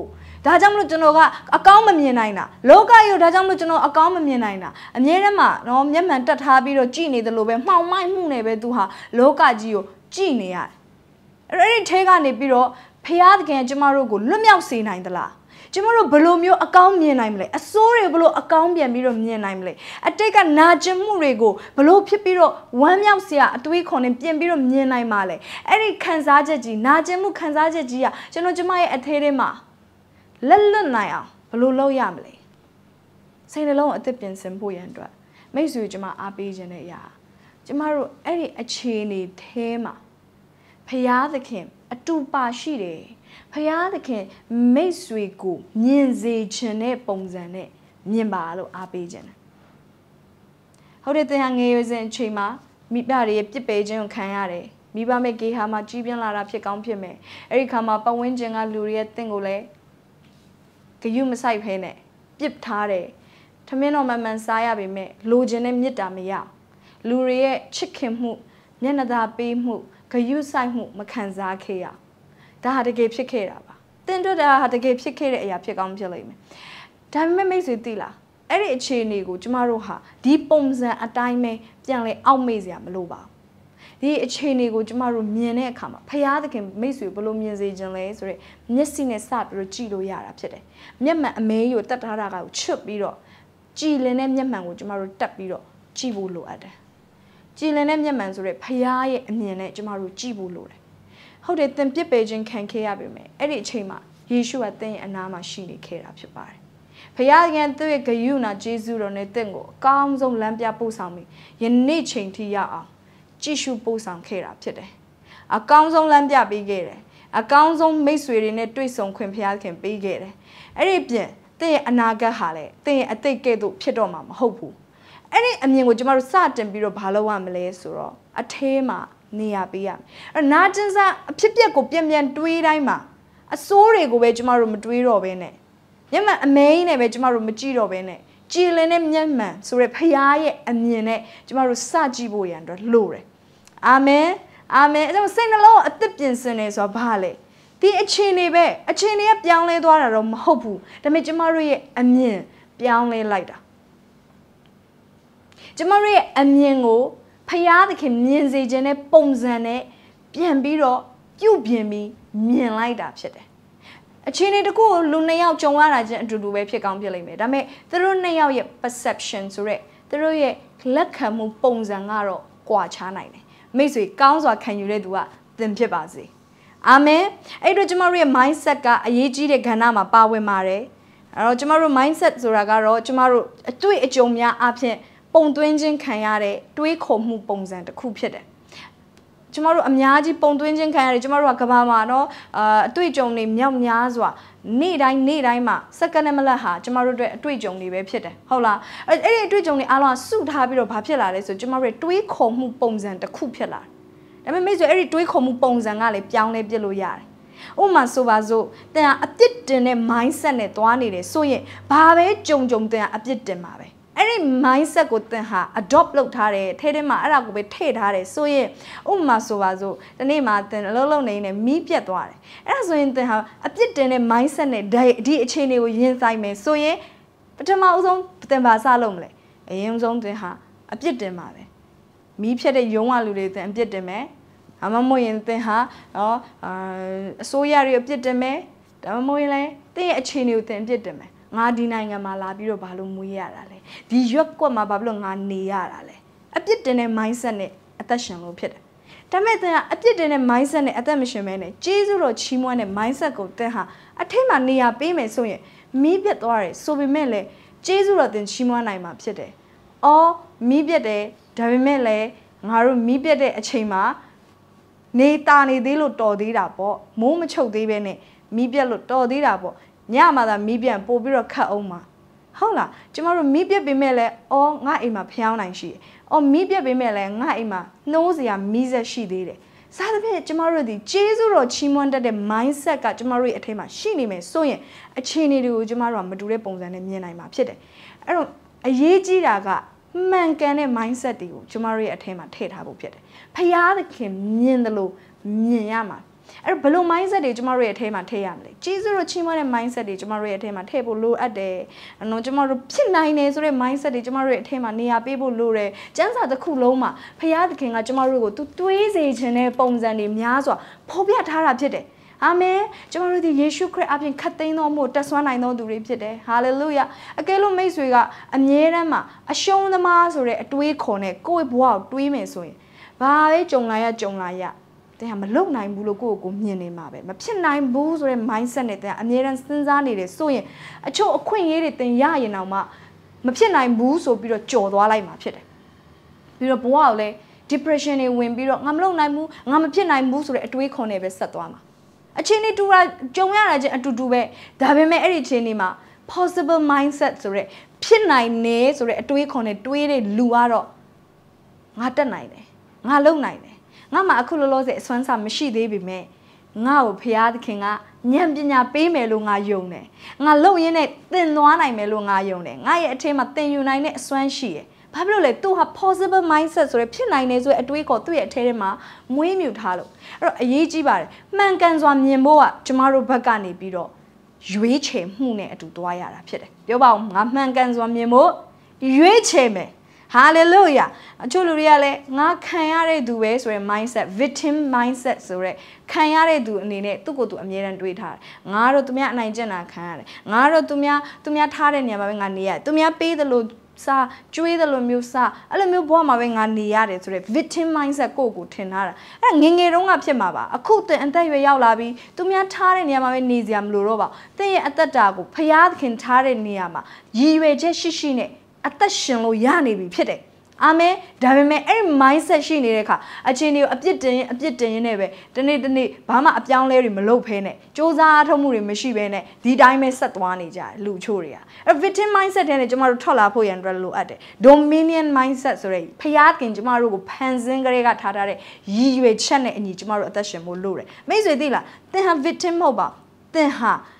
ဒါကြောင့်မလို့ကျွန်တော်ကအကောင်းမမြင်နိုင်တာလောကကြီးကိုဒါကြောင့်မလို့ကျွန်တော်အကောင်းမမြင်နိုင်တာအမြဲတမ်းမှာနော်မျက်မှန်တက်ထားပြီးတော့ကြည်နေတယ်လို့ပဲမှောင်မိုက်မှုနဲ့ပဲသူဟာလောကကြီးကိုကြည်နေရတယ်အဲ့ဒီထဲကနေပြီးတော့ဖျားသခင်ကျမတို့ကိုလွတ်မြောက်စေနိုင်သလားကျမတို့ဘလို့မျိုးအကောင်းမြင်နိုင်မလဲအစိုးတွေဘလို့အကောင်းပြန်ပြီးတော့မြင်နိုင်မလဲအတိတ်ကနာကျင်မှုတွေကိုဘလို့ဖြစ်ပြီးတော့ဝမ်းမြောက်စရာအတွေးခေါ်နေပြင်ပြီးတော့မြင်နိုင်ပါလေအဲ့ဒီခံစားချက်ကြီးနာကျင်မှုခံစားချက်ကြီးကကျွန်တော်ကျမရဲ့အထဲထဲမှာလက်လွတ်နိုင်အောင်ဘလို့လုပ်ရမလဲစိတ်နှလုံးအသက်ပြင်ဆင်ဖို့ရန်အတွက်မိတ်ဆွေကျမအားပေးခြင်းတဲ့အရာကျမတို့အဲ့ဒီအခြေအနေထဲမှာဖျားသခင်အတူပါရှိတယ်ဖျားသခင်မိတ်ဆွေကိုမြင်စေခြင်းတဲ့ပုံစံနဲ့မြင်ပါလို့အားပေးခြင်းတယ်ဟုတ်တယ်သင်ဟာငယ်ရွယ်စဉ်အချိန်မှာမိဘတွေရဲ့ပြစ်ပယ်ခြင်းကိုခံရတယ်မိဘမဲ့ကေဟာမှာကြီးပြင်းလာတာဖြစ်ကောင်းဖြစ်မယ်အဲ့ဒီခါမှာပတ်ဝန်းကျင်ကလူတွေရဲ့တင့်ကိုလည်းဂယုမဆိုင်ဖဲနဲ့ပြစ်ထားတယ်ထမင်းတော်မှန်မှန်စားရပေမဲ့လိုချင်တဲ့မြစ်တာမရလူတွေရဲ့ချစ်ခင်မှုမျက်နှာသာပေးမှုဂယုဆိုင်မှုမခံစားခဲ့ရဒါဟာတကယ်ဖြစ်ခဲ့တာပါတင်တို့ဒါဟာတကယ်ဖြစ်ခဲ့တဲ့အရာဖြစ်ကောင်းဖြစ်လိမ့်မယ်ဒါပေမဲ့မိတ်ဆွေသိလားအဲ့ဒီအခြေအနေကိုကျမတို့ဟာဒီပုံစံအတိုင်းပဲပြန်လဲအောက်မေ့စရာမလိုပါဘူးဒီအခြေအနေကိုကျမတို့မြင်တဲ့အခါမှာဖျားသခင်မိတ်ဆွေဘလို့မြင်စေခြင်းလဲဆိုရက်မျက်စိနဲ့စပြီးတော့ကြည့်လို့ရတာဖြစ်တယ်မျက်မှန်အမဲကြီးကိုတတ်ထားတာကိုချွတ်ပြီးတော့ကြည်လင်တဲ့မျက်မှန်ကိုကျမတို့တက်ပြီးတော့ကြည့်ဖို့လိုအပ်တယ်ကြည်လင်တဲ့မျက်မှန်ဆိုရက်ဖျားရဲ့အမြင်နဲ့ကျမတို့ကြည့်ဖို့လိုတယ်ဟုတ်တယ်သင်ပြစ်ပယ်ခြင်းခံခဲ့ရပြီမယ်အဲ့ဒီအချိန်မှာယေရှုကသင်ရဲ့အနားမှာရှိနေခဲ့တာဖြစ်ပါတယ်ဖခင်ကသူ့ရဲ့ဂရုဏာကျေးဇူးတော်နဲ့သင်ကိုအကောင်းဆုံးလမ်းပြပို့ဆောင်ပြီးယနေ့ချိန်ထိရအောင်ကြည့်ရှုပို့ဆောင်ခဲ့တာဖြစ်တယ်အကောင်းဆုံးလမ်းပြပေးခဲ့တယ်အကောင်းဆုံးမိတ်ဆွေတွေနဲ့တွေ့ဆုံခွင့်ဖခင်ပေးခဲ့တယ်အဲ့ဒီပြင်သင်ရဲ့အနာဂတ်ဟာလည်းသင်ရဲ့အသိကဲ့သို့ဖြစ်တော့မှာမဟုတ်ဘူးအဲ့ဒီအမြင်ကိုကျမတို့စတင်ပြီးတော့ဘာလုပ်ရမလဲဆိုတော့အထဲမှာနေရပေးရမယ်အဲ့နာကျင်စားအဖြစ်ပြက်ကိုပြန်ပြန်တွေးတိုင်းမှာအစိုးတွေကိုပဲကျမတို့မတွေးတော့ဘဲနဲ့မျက်မှန်အမဲကြီးနဲ့ပဲကျမတို့မကြည့်တော့ဘဲနဲ့ကြည်လင်တဲ့မျက်မှန်ဆိုရဲဖခင်ရဲ့အမြင်နဲ့ကျမတို့စကြည့်ဖို့ရန်အတွက်လိုတယ်အာမင်အာမင်အဲ့တော့စိတ်နှလုံးအသက်ပြင်ဆင်နေဆိုတာဘာလဲဒီအခြေအနေပဲအခြေအနေကပြောင်းလဲသွားတာတော့မဟုတ်ဘူးဒါပေမဲ့ကျမတို့ရဲ့အမြင်ပြောင်းလဲလိုက်တာကျမတို့ရဲ့အမြင်ကိုဖျားသခင်မြင်စေခြင်းနဲ့ပုံစံနဲ့ပြန်ပြီးတော့ပြုတ်ပြင်ပြီးမြင်လိုက်တာဖြစ်တယ်အခြေအနေတစ်ခုကိုလူနှစ်ယောက်ကြုံရတာချင်းအတူတူပဲဖြစ်ကောင်းဖြစ်လိမ့်မယ်ဒါပေမဲ့သူတို့နှစ်ယောက်ရဲ့ perception ဆိုရက်သူတို့ရဲ့လက်ခံမှုပုံစံကတော့ကွာခြားနိုင်တယ်မိတ်ဆွေကောင်းစွာခံယူတဲ့သူကသင်ဖြစ်ပါစေအာမင်အဲ့တော့ကျမတို့ရဲ့ mindset ကအရေးကြီးတဲ့ကဏ္ဍမှာပါဝင်ပါတယ်အဲ့တော့ကျမတို့ mindset ဆိုတာကတော့ကျမတို့အတွေ့အကြုံများအဖြစ်ပုံသွင်းခြင်းခံရတဲ့တွေးခေါ်မှုပုံစံတစ်ခုဖြစ်တယ်ကျမတို့အများကြီးပုံသွင်းခြင်းခံရတယ်ကျမတို့ကကဘာမှာတော့အာအတွေ့အကြုံတွေမြောက်များစွာနေ့တိုင်းနေ့တိုင်းမှာစက္ကန့်နဲ့မလတ်ဟာကျမတို့အတွက်အတွေ့အကြုံတွေပဲဖြစ်တယ်ဟုတ်လားအဲ့ဒီအတွေ့အကြုံတွေအားလုံးစုထားပြီးတော့ဘာဖြစ်လာလဲဆိုကျမတို့တွေးခေါ်မှုပုံစံတစ်ခုဖြစ်လာတယ်ဒါပေမဲ့မိတ်ဆွေအဲ့ဒီတွေးခေါ်မှုပုံစံကလည်းပြောင်းလဲပြစ်လို့ရတယ်ဥပမာဆိုပါစို့တင်ကအပြစ်တင်တဲ့ mindset နဲ့သွားနေတယ်ဆိုရင်ဘာပဲကြုံကြုံတင်ကအပြစ်တင်မှာပဲအဲ့ဒီ mindset ကိုသင်ဟာ adopt လုပ်ထားတယ်ထဲထဲမှာအဲ့ဒါကိုပဲထည့်ထားတယ်ဆိုရင်ဥပမာဆိုပါစို့ဒီနေ့မှာသင်အလုံးလုံးနေနေမီးပြတ်သွားတယ်အဲ့ဒါဆိုရင်သင်ဟာအပြစ်တင်တဲ့ mindset နဲ့ဒီအခြေအနေကိုရင်ဆိုင်မယ်ဆိုရင်ပထမအဆုံးသင်ပါစလုပ်မလဲအရင်ဆုံးသင်ဟာအပြစ်တင်ပါပဲမီးဖြတ်တဲ့ယုံဝလူတွေသင်အပြစ်တင်မယ်အမမို့ရင်သင်ဟာနော်အစိုးရတွေအပြစ်တင်မယ်ဒါမှမဟုတ်ရင်လည်းသင်ရဲ့အခြေအနေကိုသင်အပြစ်တင်မယ်ငါဒီနိုင်ငံမှာလာပြီးတော့ဘာလို့မွေးရတာလဲဒီရွက်ကွက်မှာဘာလို့ငါနေရတာလဲအပြစ်တင်တဲ့ mindset နဲ့အသက်ရှင်လို့ဖြစ်တယ်ဒါပေမဲ့သင်ကအပြစ်တင်တဲ့ mindset နဲ့အသက်မရှင်မဲနဲ့ကျေးဇူးတော်ချီးမွမ်းတဲ့ mindset ကိုသင်ဟာအထိတ်မှနေရာပေးမယ်ဆိုရင်မီးပြတ်သွားတယ်ဆိုပေမဲ့လည်းကျေးဇူးတော်သင်ချီးမွမ်းနိုင်မှာဖြစ်တယ်အော်မီးပြတ်တယ်ဒါပေမဲ့လည်းငါတို့မီးပြတ်တဲ့အချိန်မှာနေတာနေသေးလို့တော်သေးတာပေါ့မိုးမချုပ်သေးပဲနဲ့မီးပြတ်လို့တော်သေးတာပေါ့ညမှာသာမီးပြန်ပို့ပြီးတော့ခတ်အောင်မှာဟုတ်လားကျမတို့မီးပြတ်ပေးမဲ့လဲအော်ငါအိမ်မှာဖျောင်းနိုင်ရှိတယ်အော်မီးပြတ်ပေးမဲ့လဲငါအိမ်မှာနှိုးစရာမီးဆက်ရှိသေးတယ်စားသဖြင့်ကျမတို့ဒီကျေးဇူးတော်ချီးမွမ်းတတ်တဲ့ mindset ကကျမတို့ရဲ့အထက်မှာရှိနေမယ်ဆိုရင်အခြေအနေတွေကိုကျမတို့ကမတူတဲ့ပုံစံနဲ့မြင်နိုင်မှာဖြစ်တယ်အဲ့တော့အရေးကြီးတာကမှန်ကန်တဲ့ mindset တွေကိုကျမတို့ရဲ့အထက်မှာထည့်ထားဖို့ဖြစ်တယ်ဖျားသခင်မြင်တယ်လို့မြင်ရမှာအဲ့ဘလို့ mindset တွေကျမတို့ရဲ့အထဲမှာထည့်ရမလဲကျေးဇူးတော်ချီးမွမ်းတဲ့ mindset တွေကျမတို့ရဲ့အထဲမှာထည့်ဖို့လိုအပ်တယ်နော်ကျမတို့ဖြစ်နိုင်တယ်ဆိုတဲ့ mindset တွေကျမတို့ရဲ့အထဲမှာနေရာပေးဖို့လိုတယ်ကျမ်းစာတစ်ခုလုံးမှာဖခင်ကကျမတို့ကိုသူတွေးစေခြင်းတဲ့ပုံစံတွေများစွာဖော်ပြထားတာဖြစ်တယ်အာမင်ကျမတို့ဒီယေရှုခရစ်အပြင်ခတ်သိမ်းတော်မူတက်ဆွမ်းနိုင်သောသူတွေဖြစ်တယ်ဟာလေလုယာအကယ်လို့မိတ်ဆွေကအမြဲတမ်းမှာအရှုံးသမားဆိုတဲ့အတွေးခေါ်နဲ့ကိုယ့်ဘဝကိုတွေးမယ်ဆိုရင်ဘာပဲကြုံလာရကြုံလာရတဲ့ဟာမလုံနိုင်ဘူးလို့ကိုယ့်ကိုယ်ကိုမြင်နေမှာပဲမဖြစ်နိုင်ဘူးဆိုတဲ့ mindset နဲ့တဲ့အမြဲတမ်းစဉ်းစားနေတယ်ဆိုရင်အချို့အခွင့်အရေးတွေတင်ရရင်တော့မှမဖြစ်နိုင်ဘူးဆိုပြီးတော့ကြော်သွားလိုက်မှာဖြစ်တယ်ပြီးတော့ဘဝကိုလည်း depression တွေဝင်ပြီးတော့ငါမလုံနိုင်ဘူးငါမဖြစ်နိုင်ဘူးဆိုတဲ့အတွေးခေါ်နဲ့ပဲဆက်သွားမှာအချင်းတွေတူတာကြုံရတာချင်းအတူတူပဲဒါပေမဲ့အဲ့ဒီအချင်းတွေမှာ possible mindset ဆိုတဲ့ဖြစ်နိုင်နေဆိုတဲ့အတွေးခေါ်နဲ့တွေးတဲ့လူကတော့ငါတက်နိုင်တယ်ငါလုံနိုင်တယ်ငါမှအခုလောလောဆယ်အစွမ်းစားမရှိသေးပေမဲ့ငါ့ကိုဖရာသခင်ကဉာဏ်ပညာပေးမယ်လို့ငါယုံတယ်ငါလုံရင်းနဲ့သင်သွားနိုင်မယ်လို့ငါယုံတယ်ငါရဲ့အထက်မှာသင်ယူနိုင်တဲ့အစွမ်းရှိတယ်ဘာဖြစ်လို့လဲသူဟာ possible mindset ဆိုရယ်ဖြစ်နိုင်နေဆိုတဲ့အတွေးခေါ်သူ့ရဲ့အထဲထဲမှာမွေးမြူထားလို့အဲ့တော့အရေးကြီးပါတယ်မှန်ကန်စွာမြင်ဖို့ကကျမတို့ဘက်ကနေပြီးတော့ရွေးချယ်မှုနဲ့အတူတွားရတာဖြစ်တယ်ပြောပါဦးငါမှန်ကန်စွာမြင်ဖို့ရွေးချယ်မယ်ဟာလေလုယာအချို့လူတွေကလည်းငါခံရတဲ့သူပဲဆိုရယ် mindset victim mindset ဆိုရယ်ခံရတဲ့သူအနေနဲ့သူ့ကိုယ်သူအမြဲတမ်းတွေးထားတယ်ငါတို့သူများအနိုင်ကျင့်တာခံရတယ်ငါတို့သူများသူများထားတဲ့နေရာမှာပဲငါနေရတယ်သူများပေးတယ်လို့စာကျွေးတယ်လို့မျိုးစာအဲ့လိုမျိုးဘဝမှာပဲငါနေရတယ်ဆိုရယ် victim mindset ကိုယ့်ကိုထင်ထားတာအဲ့ငငယ်တုန်းကဖြစ်မှာပါအခုသင်အသက်ရွယ်ရောက်လာပြီးသူများထားတဲ့နေရာမှာပဲနေစရာမလိုတော့ပါသင်ရဲ့အသက်တာကိုဖျားသခင်ထားတဲ့နေရာမှာရည်ရွယ်ချက်ရှိရှိနဲ့အသက်ရှင်လို့ရနေပြီဖြစ်တယ်အာမင်ဒါပေမဲ့အဲ့ဒီ mindset ရှိနေတဲ့အခါအချင်းတွေကိုအပြစ်တင်ရင်အပြစ်တင်ရင်လည်းပဲတနေ့တနေ့ဘာမှအပြောင်းလဲတွေမလုပ်ဖဲနဲ့စ조사အားထုတ်မှုတွေမရှိဘဲနဲ့ဒီတိုင်းပဲဆက်သွားနေကြတယ်လူချို့တွေကအဲ့ victim mindset တဲ့နဲ့ကျမတို့ထွက်လာဖို့ရန်အတွက်လိုအပ်တယ် dominion mindset ဆိုတဲ့ဖျားခင်ကျမတို့ကိုဖန်ဆင်းကြတဲ့ကထားထားတဲ့ရည်ရွယ်ချက်နဲ့အညီကျမတို့အသက်ရှင်ဖို့လိုတယ်မိတ်ဆွေသိလားသင်ဟာ victim မဟုတ်ပါသင်ဟာ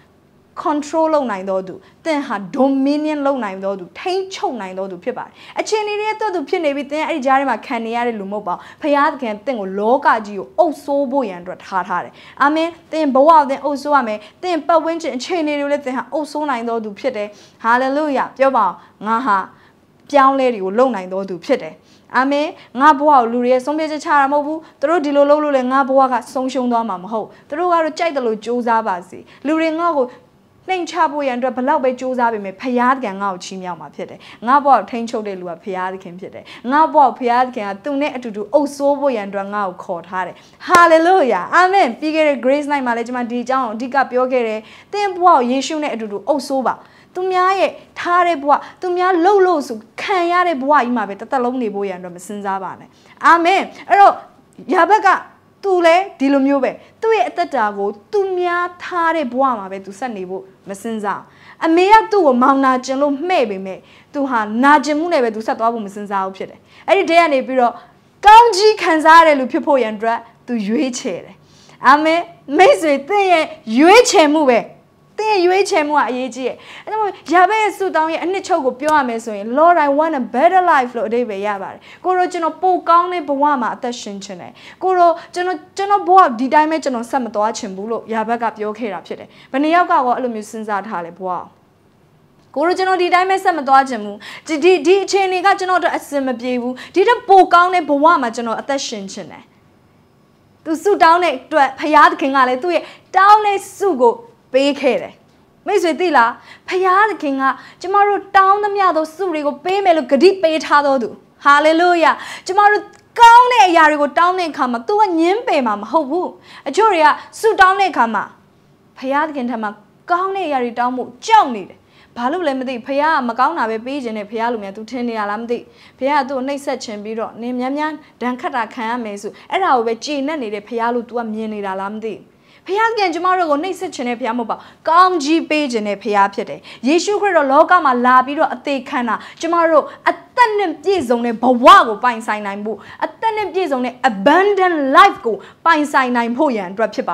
control လုပ်နိုင်တော့သူသင်ဟာ dominion လုပ်နိုင်တော့သူထိန်းချုပ်နိုင်တော့သူဖြစ်ပါတယ်အချင်းတွေရဲ့တော့သူဖြစ်နေပြီသင်အဲ့ဒီကြားထဲမှာခံနေရတဲ့လူမဟုတ်ပါဖျားသခင်သင်ကိုလောကကြီးကိုအုပ်ဆိုးဖို့ရန်အတွက်ထားထားတယ်အာမင်သင်ဘဝကိုသင်အုပ်ဆိုးရမယ်သင်ပတ်ဝန်းကျင်အခြေအနေတွေကိုလည်းသင်ဟာအုပ်ဆိုးနိုင်တော့သူဖြစ်တယ်ဟာလေလုယာပြောပါအောင်ငါဟာပြောင်းလဲတွေကိုလုပ်နိုင်တော့သူဖြစ်တယ်အာမင်ငါဘဝကိုလူတွေရဲ့ဆုံးဖြတ်ချက်ချတာမဟုတ်ဘူးသူတို့ဒီလိုလုပ်လို့လေငါဘဝကဆုံးရှုံးသွားမှာမဟုတ်သူတို့ကတော့ကြိုက်တယ်လို့စူးစမ်းပါစေလူတွေငါ့ကိုနှိမ်ချဖို့ရန်အတွက်ဘလောက်ပဲစူးစမ်းပေမဲ့ဖယားသခင်ငါ့ကိုချီးမြှောက်မှာဖြစ်တယ်ငါ့ဘဝကိုထိန်းချုပ်တဲ့လူကဖယားသခင်ဖြစ်တယ်ငါ့ဘဝကိုဖယားသခင်ကသူနဲ့အတူတူအုပ်ဆိုးဖို့ရန်အတွက်ငါ့ကိုခေါ်ထားတယ်ဟာလေလုယာအာမင်ပြီးခဲ့တဲ့ grace night မှာလည်းကျွန်မဒီအကြောင်းအဓိကပြောခဲ့တယ်သင်ဘဝကိုယေရှုနဲ့အတူတူအုပ်ဆိုးပါသူများရဲ့ထားတဲ့ဘဝသူများလှုပ်လို့ဆိုခံရတဲ့ဘဝကြီးမှာပဲတစ်သက်လုံးနေဖို့ရန်အတွက်မစင်စားပါနဲ့အာမင်အဲ့တော့ယာဘက်ကသူလည်းဒီလိုမျိုးပဲသူ့ရဲ့အသက်တာကိုသူများထားတဲ့ဘဝမှာပဲသူဆက်နေဖို့မစင်စားအမေကသူ့ကိုမောင်နာကျင်လို့မှဲ့ပေမဲ့သူဟာနာကျင်မှုနဲ့ပဲသူဆက်သွားဖို့မစင်စားဘူးဖြစ်တယ်အဲ့ဒီတည်းကနေပြီးတော့ကောင်းကြီးခံစားရတဲ့လူဖြစ်ဖို့ရန်အတွက်သူရွေးချယ်တယ်အာမင်မိတ်ဆွေသင်ရဲ့ရွေးချယ်မှုပဲသင်ရွေးချယ်မှုကအရေးကြီးတယ်အဲဒါမို့ယာဘဲရဲ့ဆုတောင်းရဲ့အနှစ်ချုပ်ကိုပြောရမယ်ဆိုရင် Lord I want a better life လို့အဓိပ္ပာယ်ရပါတယ်ကိုရောကျွန်တော်ပိုကောင်းတဲ့ဘဝမှာအသက်ရှင်ချင်တယ်ကိုရောကျွန်တော်ကျွန်တော်ဘဝဒီတိုင်းပဲကျွန်တော်ဆက်မသွားချင်ဘူးလို့ယာဘက်ကပြောခဲ့တာဖြစ်တယ်ဘယ်နှယောက်ကရောအဲ့လိုမျိုးစဉ်းစားထားလဲဘဝကိုရောကျွန်တော်ဒီတိုင်းပဲဆက်မသွားချင်ဘူးဒီဒီဒီအချိန်တွေကကျွန်တော်တို့အစင်မပြေဘူးဒီတော့ပိုကောင်းတဲ့ဘဝမှာကျွန်တော်အသက်ရှင်ချင်တယ်သူဆုတောင်းတဲ့အတွက်ဖယားသခင်ကလည်းသူ့ရဲ့တောင်းတဲ့ဆုကိုပေးခဲ့တယ်မိတ်ဆွေသိလားဖယားသခင်ကကျမတို့တောင်းသမျှသောဆုတွေကိုပေးမယ်လို့ဂတိပေးထားတော်သူဟာလေလုယာကျမတို့ကောင်းတဲ့အရာတွေကိုတောင်းတဲ့အခါမှာ तू ကညင်းပယ်မှာမဟုတ်ဘူးအချို့တွေကဆုတောင်းတဲ့အခါမှာဖယားသခင်ထံမှာကောင်းတဲ့အရာတွေတောင်းဖို့ကြောက်နေတယ်ဘာလို့လဲမသိဖယားကမကောင်းတာပဲပေးခြင်းနဲ့ဖယားလူများ तू ထင်နေရလားမသိဖယားက तू နှိပ်စက်ခြင်းပြီးတော့နင်များများဒဏ်ခတ်တာခံရမယ်ဆိုအဲ့ဒါကိုပဲကြေနဲ့နေတဲ့ဖယားလူ तू ကမြင်နေတာလားမသိဖယားပြန်ကျမတို့ကိုနှိပ်စက်ခြင်းနဲ့ဖယားမဟုတ်ပါကောင်းကြီးပေးခြင်းနဲ့ဖယားဖြစ်တယ်ယေရှုခရစ်တော်လောကမှာလာပြီးတော့အသေးခံတာကျမတို့အသက်နဲ့ပြည့်စုံတဲ့ဘဝကိုပိုင်ဆိုင်နိုင်ဖို့အသက်နဲ့ပြည့်စုံတဲ့ abundant life ကိုပိုင်ဆိုင်နိုင်ဖို့ရန်အတွက်ဖြစ်ပါတယ်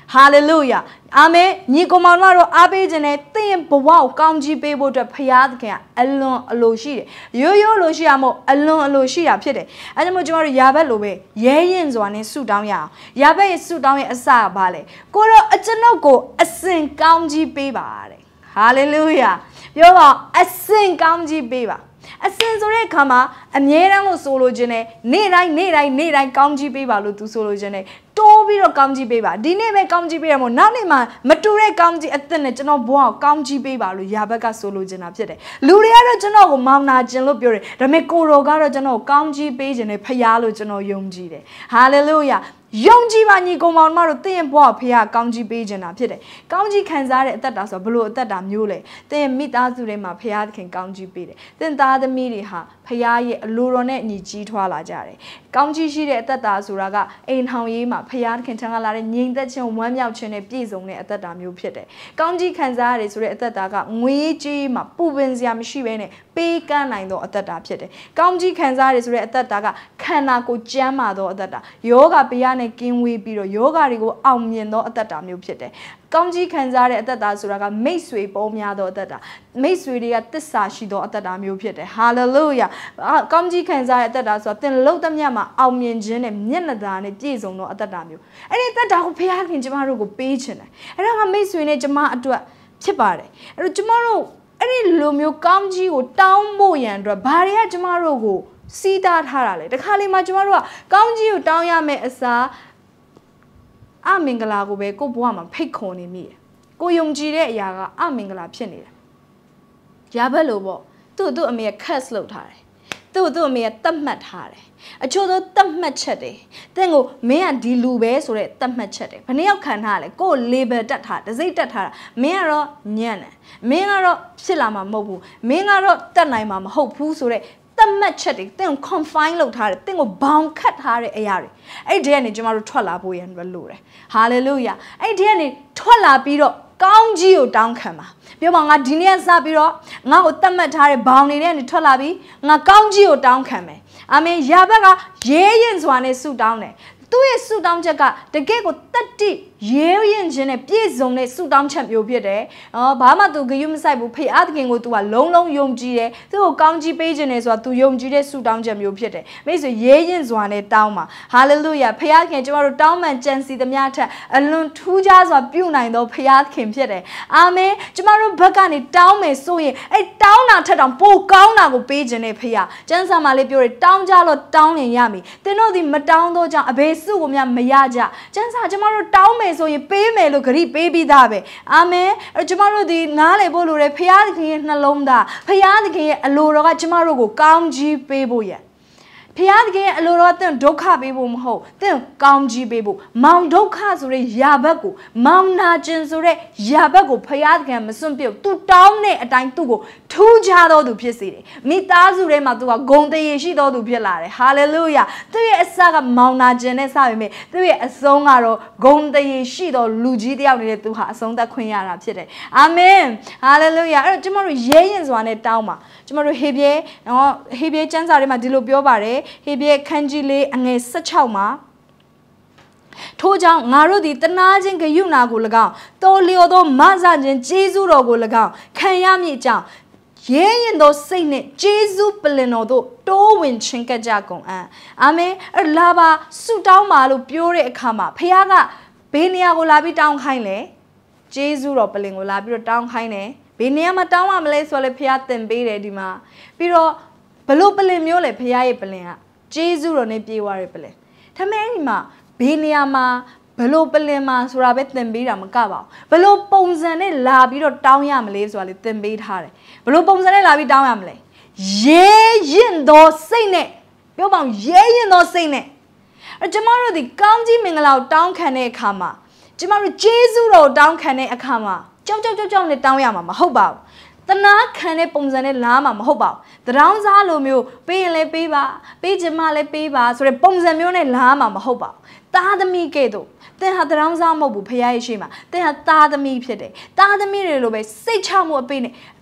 ဟာလေလုယာအာမင်ညီကောင်မောင်တို့အားပေးခြင်းနဲ့သင်ရဲ့ဘဝကိုကောင်းကြီးပေးဖို့အတွက်ဖခင်ကအလွန်အလိုရှိတယ်ရိုးရိုးလိုရှိရမို့အလွန်အလိုရှိတာဖြစ်တယ်အဲဒါမို့ကျွန်တော်တို့ယာဘက်လိုပဲရဲရင်စွာနဲ့ဆုတောင်းရအောင်ယာဘက်ရဲ့ဆုတောင်းရဲ့အစကဘာလဲကိုတော့အကျွန်ုပ်ကိုအစဉ်ကောင်းကြီးပေးပါတဲ့ဟာလေလုယာပြောပါအစဉ်ကောင်းကြီးပေးပါအစင်ဆိုတဲ့အခါမှာအမြဲတမ်းလို့ဆိုလိုခြင်းနဲ့နေ့တိုင်းနေ့တိုင်းနေ့တိုင်းကောင်းကြီးပေးပါလို့သူဆိုလိုခြင်းနဲ့တိုးပြီးတော့ကောင်းကြီးပေးပါဒီနေ့ပဲကောင်းကြီးပေးရမို့နောက်နေ့မှာမတူတဲ့ကောင်းကြီးအသက်နဲ့ကျွန်တော်ဘဝကိုကောင်းကြီးပေးပါလို့ယာဘက်ကဆိုလိုခြင်းတာဖြစ်တယ်လူတွေကတော့ကျွန်တော်ကိုမောင်နာခြင်းလို့ပြောတယ်ဒါပေမဲ့ကိုတော်ကတော့ကျွန်တော်ကိုကောင်းကြီးပေးခြင်းနဲ့ဖရားလို့ကျွန်တော်ယုံကြည်တယ်ဟာလေလုယာယုံကြည်ပါညီကောင်မောင်တို့သင်ရဲ့ဘဝဖခင်ကောင်းကြီးပေးခြင်းတာဖြစ်တယ်။ကောင်းကြီးခံစားတဲ့အသက်တာဆိုဘလို့အသက်တာမျိုးလဲ။သင်ရဲ့မိသားစုထဲမှာဖခင်ကောင်းကြီးပေးတယ်။သင်သားသမီးတွေဟာဖခင်ရဲ့အလိုတော်နဲ့အညီကြီးထွားလာကြတယ်။ကောင်းကြီးရှိတဲ့အသက်တာဆိုတာကအိမ်ထောင်ရေးမှာဖခင်ထံကလာတဲ့ငြိမ်သက်ခြင်းဝမ်းမြောက်ခြင်းနဲ့ပြည့်စုံတဲ့အသက်တာမျိုးဖြစ်တယ်။ကောင်းကြီးခံစားရတယ်ဆိုတဲ့အသက်တာကငွေကြီးမှာပူပင်စရာမရှိဘဲနဲ့ပေးကမ်းနိုင်သောအသက်တာဖြစ်တယ်။ကောင်းကြီးခံစားရတယ်ဆိုတဲ့အသက်တာကခန္ဓာကိုယ်ကျန်းမာသောအသက်တာယောဂဘယနဲ့ကင်းဝေးပြီးတော့ယောဂတွေကိုအောင်မြင်သောအသက်တာမျိုးဖြစ်တယ်။ကောင်းကြီးခံစားတဲ့အသက်တာဆိုတာကမိတ်ဆွေပေါများသောအသက်တာမိတ်ဆွေတွေကတစ္ဆာရှိသောအသက်တာမျိုးဖြစ်တယ်။ဟာလေလုယာ။ကောင်းကြီးခံစားတဲ့အသက်တာဆိုတာသင်လှုပ်သမျှမှာအောင်မြင်ခြင်းနဲ့မျက်နှာသာနဲ့ပြည့်စုံသောအသက်တာမျိုး။အဲ့ဒီအသက်တာကိုဖခင်ကျမတို့ကိုပေးခြင်းတယ်။အဲ့ဒါကမိတ်ဆွေနဲ့ကျမအတွက်ဖြစ်ပါတယ်။အဲ့တော့ကျမတို့အဲ့ဒီလိုမျိုးကောင်းကြီးကိုတောင်းဖို့ရန်အတွက်ဘာတွေကကျမတို့ကိုစီးတားထားတာလဲတခါလေမှကျမတို့ကကောင်းကြီးကိုတောင်းရမယ်အစားအမင်္ဂလာကိုပဲကိုဘဝမှာဖိတ်ခေါ်နေမိတယ်ကိုယုံကြည်တဲ့အရာကအမင်္ဂလာဖြစ်နေတယ်ရဘက်လို့ပေါ့သူ့သူ့အမေက cut လုပ်ထားတယ်သူ့သူ့အမေကတတ်မှတ်ထားတယ်အချို့သောတတ်မှတ်ချက်တွေတင့်ကိုမင်းကဒီလူပဲဆိုတဲ့တတ်မှတ်ချက်တွေဘယ်နှယောက်ခံထားလဲကို label တက်ထားတစိမ့်တက်ထားတာမင်းကတော့ညံ့တယ်မင်းကတော့ဖြစ်လာမှာမဟုတ်ဘူးမင်းကတော့တက်နိုင်မှာမဟုတ်ဘူးဆိုတဲ့တတ်မှတ်ချက်တွေတင့်ကို confine လုပ်ထားတယ်တင့်ကိုဘောင်ခတ်ထားတဲ့အရာတွေအဲ့ဒီကနေကျမတို့ထွက်လာဖို့ရန်လို့တယ်ဟာလေလုယာအဲ့ဒီကနေထွက်လာပြီးတော့ကောင်းကြီးကိုတောင်းခံပါပြောပါငါဒီနေ့စပြီးတော့ငါ့ကိုတတ်မှတ်ထားတဲ့ဘောင်တွေထဲကနေထွက်လာပြီးငါကောင်းကြီးကိုတောင်းခံမယ်အာမင်ယာဘက်ကရဲရင်စွာနဲ့ဆုတောင်းတယ်သူ့ရဲ့ဆုတောင်းချက်ကတကယ့်ကိုတတ်တိရဲရင်ခြင်းနဲ့ပြည့်စုံတဲ့ဆုတောင်းချက်မျိုးဖြစ်တယ်။အော်ဘာမှသူဂရုမစိုက်ဘူးဖေအားသခင်ကို तू ကလုံးလုံးယုံကြည်တယ်။သူ့ကိုကောင်းကြီးပေးခြင်းနဲ့ဆိုတာ तू ယုံကြည်တဲ့ဆုတောင်းချက်မျိုးဖြစ်တယ်။မိတ်ဆွေရဲရင်စွာနဲ့တောင်းပါ။ဟာလေလုယာဖေအားသခင်ကျမတို့တောင်းမှန်ကြံစီသမျှထက်အလွန်ထူးခြားစွာပြုနိုင်သောဖေအားသခင်ဖြစ်တယ်။အာမင်ကျမတို့ဘက်ကနေတောင်းမယ်ဆိုရင်အဲ့တောင်းတာထက်တောင်ပိုကောင်းတာကိုပေးခြင်းနဲ့ဖေအားကျမ်းစာမှာလေးပြောတယ်တောင်းကြလို့တောင်းရင်ရမည်။သင်တို့ဒီမတောင်းတော့ကြောင့်အဘယ်ဆုကိုများမရကြ။ကျမ်းစာကျမတို့တောင်းမယ်ဆိုရင်ပေးမယ်လို့ဂရိပေးပြီးသားပဲအာမင်အဲကျမတို့ဒီနားလေဖို့လိုတယ်ဖခင်သခင်ရဲ့နှလုံးသားဖခင်သခင်ရဲ့အလိုတော်ကကျမတို့ကိုကောင်းကြီးပေးဖို့ရဖခင်သခင်ရဲ့အလိုတော်တဲ့ဒုက္ခပေးဖို့မဟုတ်တဲ့ကောင်းကြီးပေးဖို့မောင်ဒုက္ခဆိုတဲ့ယာဘက်ကိုမောင်နာခြင်းဆိုတဲ့ယာဘက်ကိုဖခင်သခင်မစွန့်ပြုတ်သူတောင်းတဲ့အတိုင်းသူ့ကိုထူးခြားတော်သူဖြစ်စေတယ်မိသားစုထဲမှာသူကဂုဏ်တရေရှိတော်သူဖြစ်လာတယ်ဟာလေလုယာသူ့ရဲ့အစကမောင်နာခြင်းနဲ့စပေမဲ့သူ့ရဲ့အဆုံးကတော့ဂုဏ်တရေရှိတော်လူကြီးတယောက်နေတဲ့သူဟာအဆုံးသတ်ခွင့်ရတာဖြစ်တယ်အာမင်ဟာလေလုယာအဲ့တော့ကျမတို့ရဲရင်စွာနဲ့တောင်းပါကျမတို့ဟေပြဲနော်ဟေပြဲကျမ်းစာထဲမှာဒီလိုပြောပါတယ်ဟေပြဲခန်းကြီးလေးအငယ်၁၆မှာထို့ကြောင့်ငါတို့သည်တနာခြင်းဂယုဏကို၎င်းတော်လျော်သောမဆခြင်းကျေးဇူးတော်ကို၎င်းခံရမည်အကြောင်းရဲရင်သောစိတ်နှင့်ကျေးဇူးပလင်တော်တို့တိုးဝင်ချင်းကကြကုန်အံ့အာမင်အဲ့လာပါဆုတောင်းပါလို့ပြောတဲ့အခါမှာဖခင်ကဘေးနေရာကိုလာပြီးတောင်းခိုင်းလေကျေးဇူးတော်ပလင်ကိုလာပြီးတော့တောင်းခိုင်းတယ်ဘေးနေရာမှာတောင်းရမလဲဆိုတော့လေဖခင်သင်ပေးတယ်ဒီမှာပြီးတော့ဘလို့ပလင်မျိုးလေဖခင်ရဲ့ပလင်ကကျေးဇူးတော်နဲ့ပြေးသွားတယ်ပလင်ဒါမဲ့အဲ့ဒီမှာဘေးနေရာမှာဘလို့ပလင်မှာဆိုတာပဲသင်ပေးတာမကပါဘူးဘလို့ပုံစံနဲ့လာပြီးတော့တောင်းရမလဲဆိုတာလေသင်ပေးထားတယ်ဘလို့ပုံစံနဲ့လာပြီးတောင်းရမလဲရဲရင်သောစိတ်နဲ့ပြောပါဦးရဲရင်သောစိတ်နဲ့အဲကျမတို့ဒီကောင်းကြီးမင်္ဂလာကိုတောင်းခံတဲ့အခါမှာကျမတို့ကျေးဇူးတော်တောင်းခံတဲ့အခါမှာကြောက်ကြောက်ကြောက်ကြောက်နဲ့တောင်းရမှာမဟုတ်ပါဘူးတနာခံတဲ့ပုံစံနဲ့လာမှာမဟုတ်ပါဘူးတရောင်းစားလိုမျိုးပေးရင်လည်းပေးပါပေးချင်မှလည်းပေးပါဆိုတဲ့ပုံစံမျိုးနဲ့လာမှာမဟုတ်ပါဘူးသားသမီးကဲ့သို့သင်ဟာတရောင်းစားမဟုတ်ဘူးဖခင်ရဲ့ရှိမှာသင်ဟာသားသမီးဖြစ်တယ်သားသမီးတွေလိုပဲစိတ်ချမှုအပေးနဲ့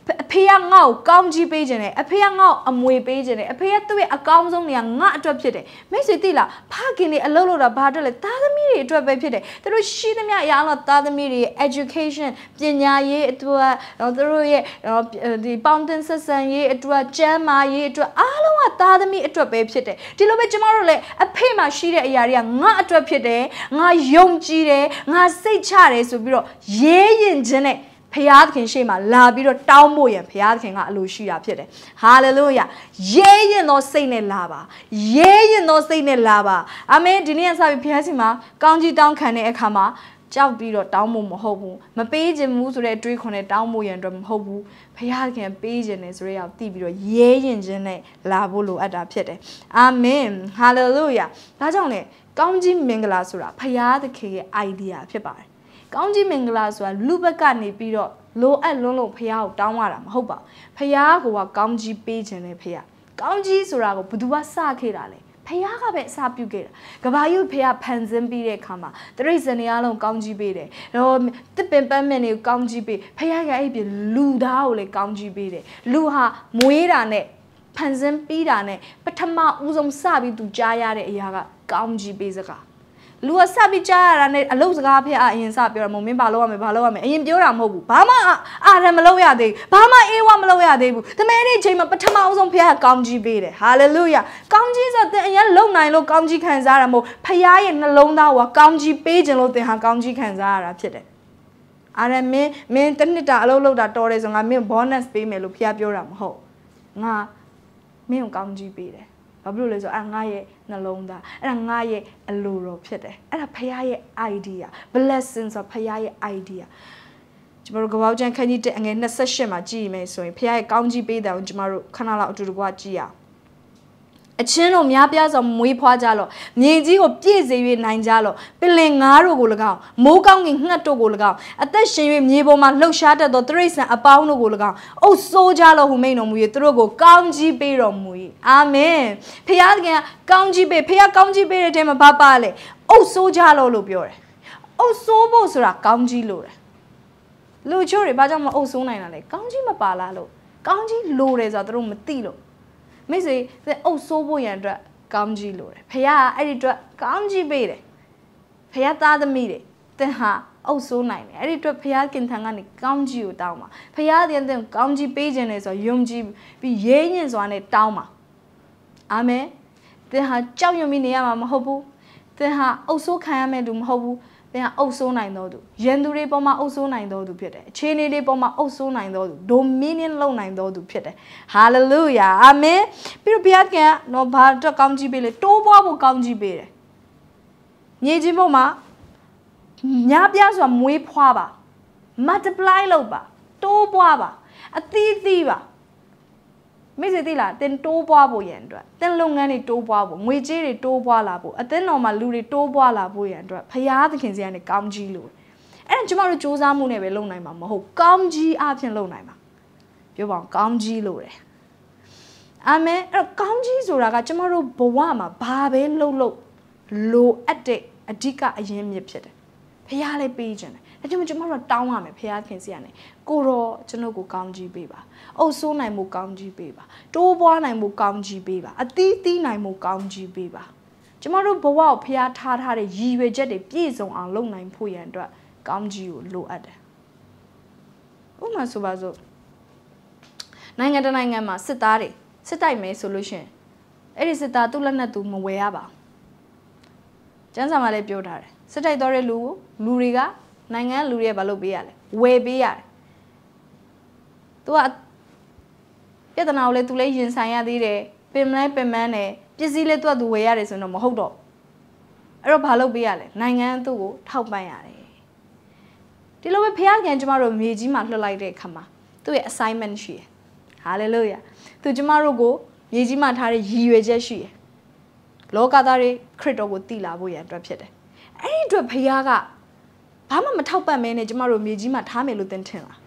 ဖေးကငါ့ကိုကောင်းကြီးပေးခြင်းနဲ့အဖေကငါ့ကိုအမွေပေးခြင်းနဲ့အဖေကသူ့ရဲ့အကောင်းဆုံးနေရာငါအတွက်ဖြစ်တယ်မိတ်ဆွေသိလားဖခင်တွေအလုပ်လုပ်တာဘာအတွက်လဲသားသမီးတွေအတွက်ပဲဖြစ်တယ်သူတို့ရှိသမျှအရာတော့သားသမီးတွေ education ပညာရေးအတွက်သူတို့ရဲ့ဒီပေါင်းတင်ဆက်ဆံရေးအတွက်ကျန်းမာရေးအတွက်အားလုံးကသားသမီးအတွက်ပဲဖြစ်တယ်ဒီလိုပဲကျမတို့လည်းအဖေမှာရှိတဲ့အရာတွေကငါအတွက်ဖြစ်တယ်ငါယုံကြည်တယ်ငါစိတ်ချတယ်ဆိုပြီးတော့ရေးရင်ခြင်းနဲ့ဖယားသခင်ရှေ့မှာလာပြီးတော့တောင်းဖို့ရန်ဖယားသခင်ကအလိုရှိတာဖြစ်တယ်ဟာလေလုယာရေးရင်သောစိတ်နဲ့လာပါရေးရင်သောစိတ်နဲ့လာပါအာမင်ဒီနေ့ကစပြီးဖယားရှင်မှာကောင်းကြီးတောင်းခံတဲ့အခါမှာကြောက်ပြီးတော့တောင်းဖို့မဟုတ်ဘူးမပေးခြင်းဘူးဆိုတဲ့အတွေးခွန်နဲ့တောင်းဖို့ရန်အတွက်မဟုတ်ဘူးဖယားသခင်ပေးခြင်းနဲ့ဆိုရအောင်တည်ပြီးတော့ရေးရင်ခြင်းနဲ့လာဖို့လိုအပ်တာဖြစ်တယ်အာမင်ဟာလေလုယာဒါကြောင့်လေကောင်းကြီးမင်္ဂလာဆိုတာဖယားသခင်ရဲ့ idea ဖြစ်ပါတယ်ကောင်းကြီးမင်္ဂလာဆိုတာလူဘက်ကနေပြီးတော့လိုအပ်လွန်းလို့ဖယားကိုတောင်းရတာမဟုတ်ပါဘူးဖယားကကောင်းကြီးပေးခြင်းနဲ့ဖယားကောင်းကြီးဆိုတာကိုဘယ်သူကစခဲ့တာလဲဖယားကပဲအစပြုခဲ့တာကဘာယူဖယားဖန်ဆင်းပြီးတဲ့အခါမှာတရိတ်စနေအားလုံးကောင်းကြီးပေးတယ်ဟိုတစ်ပင်ပန်းမြင့်တွေကိုကောင်းကြီးပေးဖယားကအဲ့ဒီလူသားကိုလည်းကောင်းကြီးပေးတယ်လူဟာမွေးတာနဲ့ဖန်ဆင်းပြီးတာနဲ့ပထမဦးဆုံးစပြီးသူကြားရတဲ့အရာကကောင်းကြီးပေးစကားလူကစပြီးကြားရတာနဲ့အလုတ်စကားဖျက်အရင်စပြောတာမမင်းဘာလုပ်ရမလဲဘာလုပ်ရမလဲအရင်ပြောတာမဟုတ်ဘူးဘာမှအာရမလုပ်ရသေးဘူးဘာမှအေးဝမလုပ်ရသေးဘူးတမဲနေ့ချိန်မှာပထမအဆုံးဖျက်ကကောင်းကြီးပေးတယ်ဟာလေလုယာကောင်းကြီးဆိုတဲ့တင်အရင်လုံနိုင်လို့ကောင်းကြီးခံစားရတာမဟုတ်ဖျားရဲ့နှလုံးသားကကောင်းကြီးပေးခြင်းလို့တင်ဟာကောင်းကြီးခံစားရတာဖြစ်တယ်အာရမင်းမင်းတစ်နှစ်တာအလုပ်လုပ်တာတော်တယ်ဆိုငါမင်း bonus ပေးမယ်လို့ဖျားပြောတာမဟုတ်ငါမင်းကိုကောင်းကြီးပေးတယ်ဘာဖြစ်လို့လဲဆိုအဲ့ငါရဲ့နှလုံးသားအဲ့ဒါငါရဲ့အလိုတော်ဖြစ်တယ်အဲ့ဒါဖခင်ရဲ့ idea blessing ဆိုဖခင်ရဲ့ idea ကျမတို့ကပောက်ချန်ခန်းကြီးတဲ့အငယ်၂၈မှာကြည့်မယ်ဆိုရင်ဖခင်ရဲ့ကောင်းကြီးပေးတယ်ကိုကျမတို့ခဏလောက်အတူတကွကြည့်ရအောင်အချင်းတို့များပြားစွာမွေးဖွားကြလော့မြေကြီးကိုပြည့်စေ၍နိုင်ကြလော့ပင်လင်ငါးတို့ကို၎င်းမိုးကောင်းကင်ငှက်တို့ကို၎င်းအသက်ရှင်၍မြေပေါ်မှာလှုပ်ရှားတတ်သောတရိတ်ဆန်အပေါင်းတို့ကို၎င်းအုပ်စိုးကြလော့ဟုမိန့်တော်မူ၍သူတို့ကိုကောင်းကြီးပေးတော်မူ၏အာမင်ဖခင်ကကောင်းကြီးပေးဖခင်ကောင်းကြီးပေးတဲ့ထဲမှာဘာပါလဲအုပ်စိုးကြလော့လို့ပြောတယ်အုပ်စိုးဖို့ဆိုတာကောင်းကြီးလို့တယ်လူချို့တွေဘာကြောင့်မအုပ်စိုးနိုင်တာလဲကောင်းကြီးမပါလားလို့ကောင်းကြီးလိုတယ်ဆိုတော့သူတို့မသိလို့မိတ်ဆွေအုပ်စိုးဖို့ရန်အတွက်ကောင်းကြီးလိုတယ်ဖခင်ကအဲ့ဒီအတွက်ကောင်းကြီးပေးတယ်ဖခင်သားသမီးတွေသင်ဟာအုပ်စိုးနိုင်တယ်အဲ့ဒီအတွက်ဖခင်ကင်ထံကနေကောင်းကြီးကိုတောင်းပါဖခင်ကသင်ကောင်းကြီးပေးခြင်းနဲ့ဆိုယုံကြည်ပြီးရေးညင်စွာနဲ့တောင်းပါအာမင်သင်ဟာကြောက်ရွံ့ပြီးနေရမှာမဟုတ်ဘူးသင်ဟာအုပ်စိုးခံရမယ့်လူမဟုတ်ဘူးသင်ဟာအုပ်စိုးနိုင်တော်သူရန်သူတွေပေါ်မှာအုပ်စိုးနိုင်တော်သူဖြစ်တယ်အခြေအနေတွေပေါ်မှာအုပ်စိုးနိုင်တော်သူ dominion လုပ်နိုင်တော်သူဖြစ်တယ် hallelujah အာမင်ပြီးတော့ဘုရားကတော့ဘာတော့ကောင်းကြီးပေးလေတိုးပွားဖို့ကောင်းကြီးပေးတယ်မြေကြီးပေါ်မှာများပြားစွာမွေးဖွားပါ multiply လုပ်ပါတိုးပွားပါအသီးသီးပါမိစေသိလားတင်တိုးပွားဖို့ရန်အတွက်တင်လုပ်ငန်းတွေတိုးပွားဖို့ငွေကြေးတွေတိုးပွားလာဖို့အသင်းတော်မှာလူတွေတိုးပွားလာဖို့ရန်အတွက်ဖရာသခင်စီကနေကောင်းကြီးလို့အဲ့ဒါကျမတို့စူးစမ်းမှုနဲ့ပဲလုပ်နိုင်မှာမဟုတ်ကောင်းကြီးအပြင်လုပ်နိုင်မှာပြောပါအောင်ကောင်းကြီးလို့တယ်အာမင်အဲ့တော့ကောင်းကြီးဆိုတာကကျမတို့ဘဝမှာဘာပဲလုပ်လို့လိုအပ်တဲ့အဓိကအရင်းမြစ်ဖြစ်တယ်ဖရာလည်းပေးခြင်းတယ်ဒါကြောင့်ကျမတို့တောင်းရမယ်ဖရာခင်စီကနေကိုတော့ကျွန်တော်ကိုကောင်းကြီးပေးပါအုပ်စိုးနိုင်မှုကောင်းကြီးပေးပါတိုးပွားနိုင်မှုကောင်းကြီးပေးပါအသီးသီးနိုင်မှုကောင်းကြီးပေးပါကျမတို့ဘဝကိုဖရာထားထားတဲ့ရည်ရွယ်ချက်တွေပြည့်စုံအောင်လုပ်နိုင်ဖို့ရန်အတွက်ကောင်းကြီးကိုလိုအပ်တယ်ဥပမာဆိုပါစို့နိုင်ငံတနိုင်ငံမှာစစ်သားတွေစစ်တိုက်မယ်ဆိုလို့ရှိရင်အဲ့ဒီစစ်သားသူ့လက်နက်သူမဝယ်ရပါဘူးကျန်းစာမှာလည်းပြောထားတယ်စစ်တိုက်တော်တဲ့လူလူတွေကနိုင်ငံလူတွေဘာလုပ်ပေးရလဲဝယ်ပေးရတယ်သူကပြဿနာကိုလည်းသူလည်းရင်ဆိုင်ရသေးတယ်ပင်မလိုက်ပင်မန်းတယ်ပစ္စည်းလည်းသူကသူဝယ်ရတယ်ဆိုတော့မဟုတ်တော့အဲ့တော့ဘာလုပ်ပေးရလဲနိုင်ငံသူ့ကိုထောက်ပံ့ရတယ်ဒီလိုပဲဖခင်ကျမတို့မြေကြီးမှာလွှတ်လိုက်တဲ့အခါမှာသူ့ရဲ့ assignment ရှိတယ် hallelujah သူကျမတို့ကိုမြေကြီးမှာထားတဲ့ရည်ရွယ်ချက်ရှိတယ်လောကသားတွေခရစ်တော်ကိုတည်လာဖို့ရန်အတွက်ဖြစ်တယ်အဲ့ဒီအတွက်ဖခင်ကဘာမှမထောက်ပံ့မဲနဲ့ကျမတို့မြေကြီးမှာထားမယ်လို့သင်ထင်လား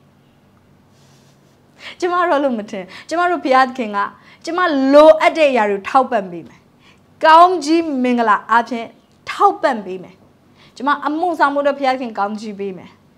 ကျမတို့လို့မထင်ကျမတို့ဘုရားသခင်ကကျမလိုအပ်တဲ့အရာတွေထောက်ပံ့ပေးမယ်ကောင်းကြီးမင်္ဂလာအပြင်ထောက်ပံ့ပေးမယ်ကျမအမှုဆောင်မှုတော့ဘုရားသခင်ကောင်းကြီးပေးမယ်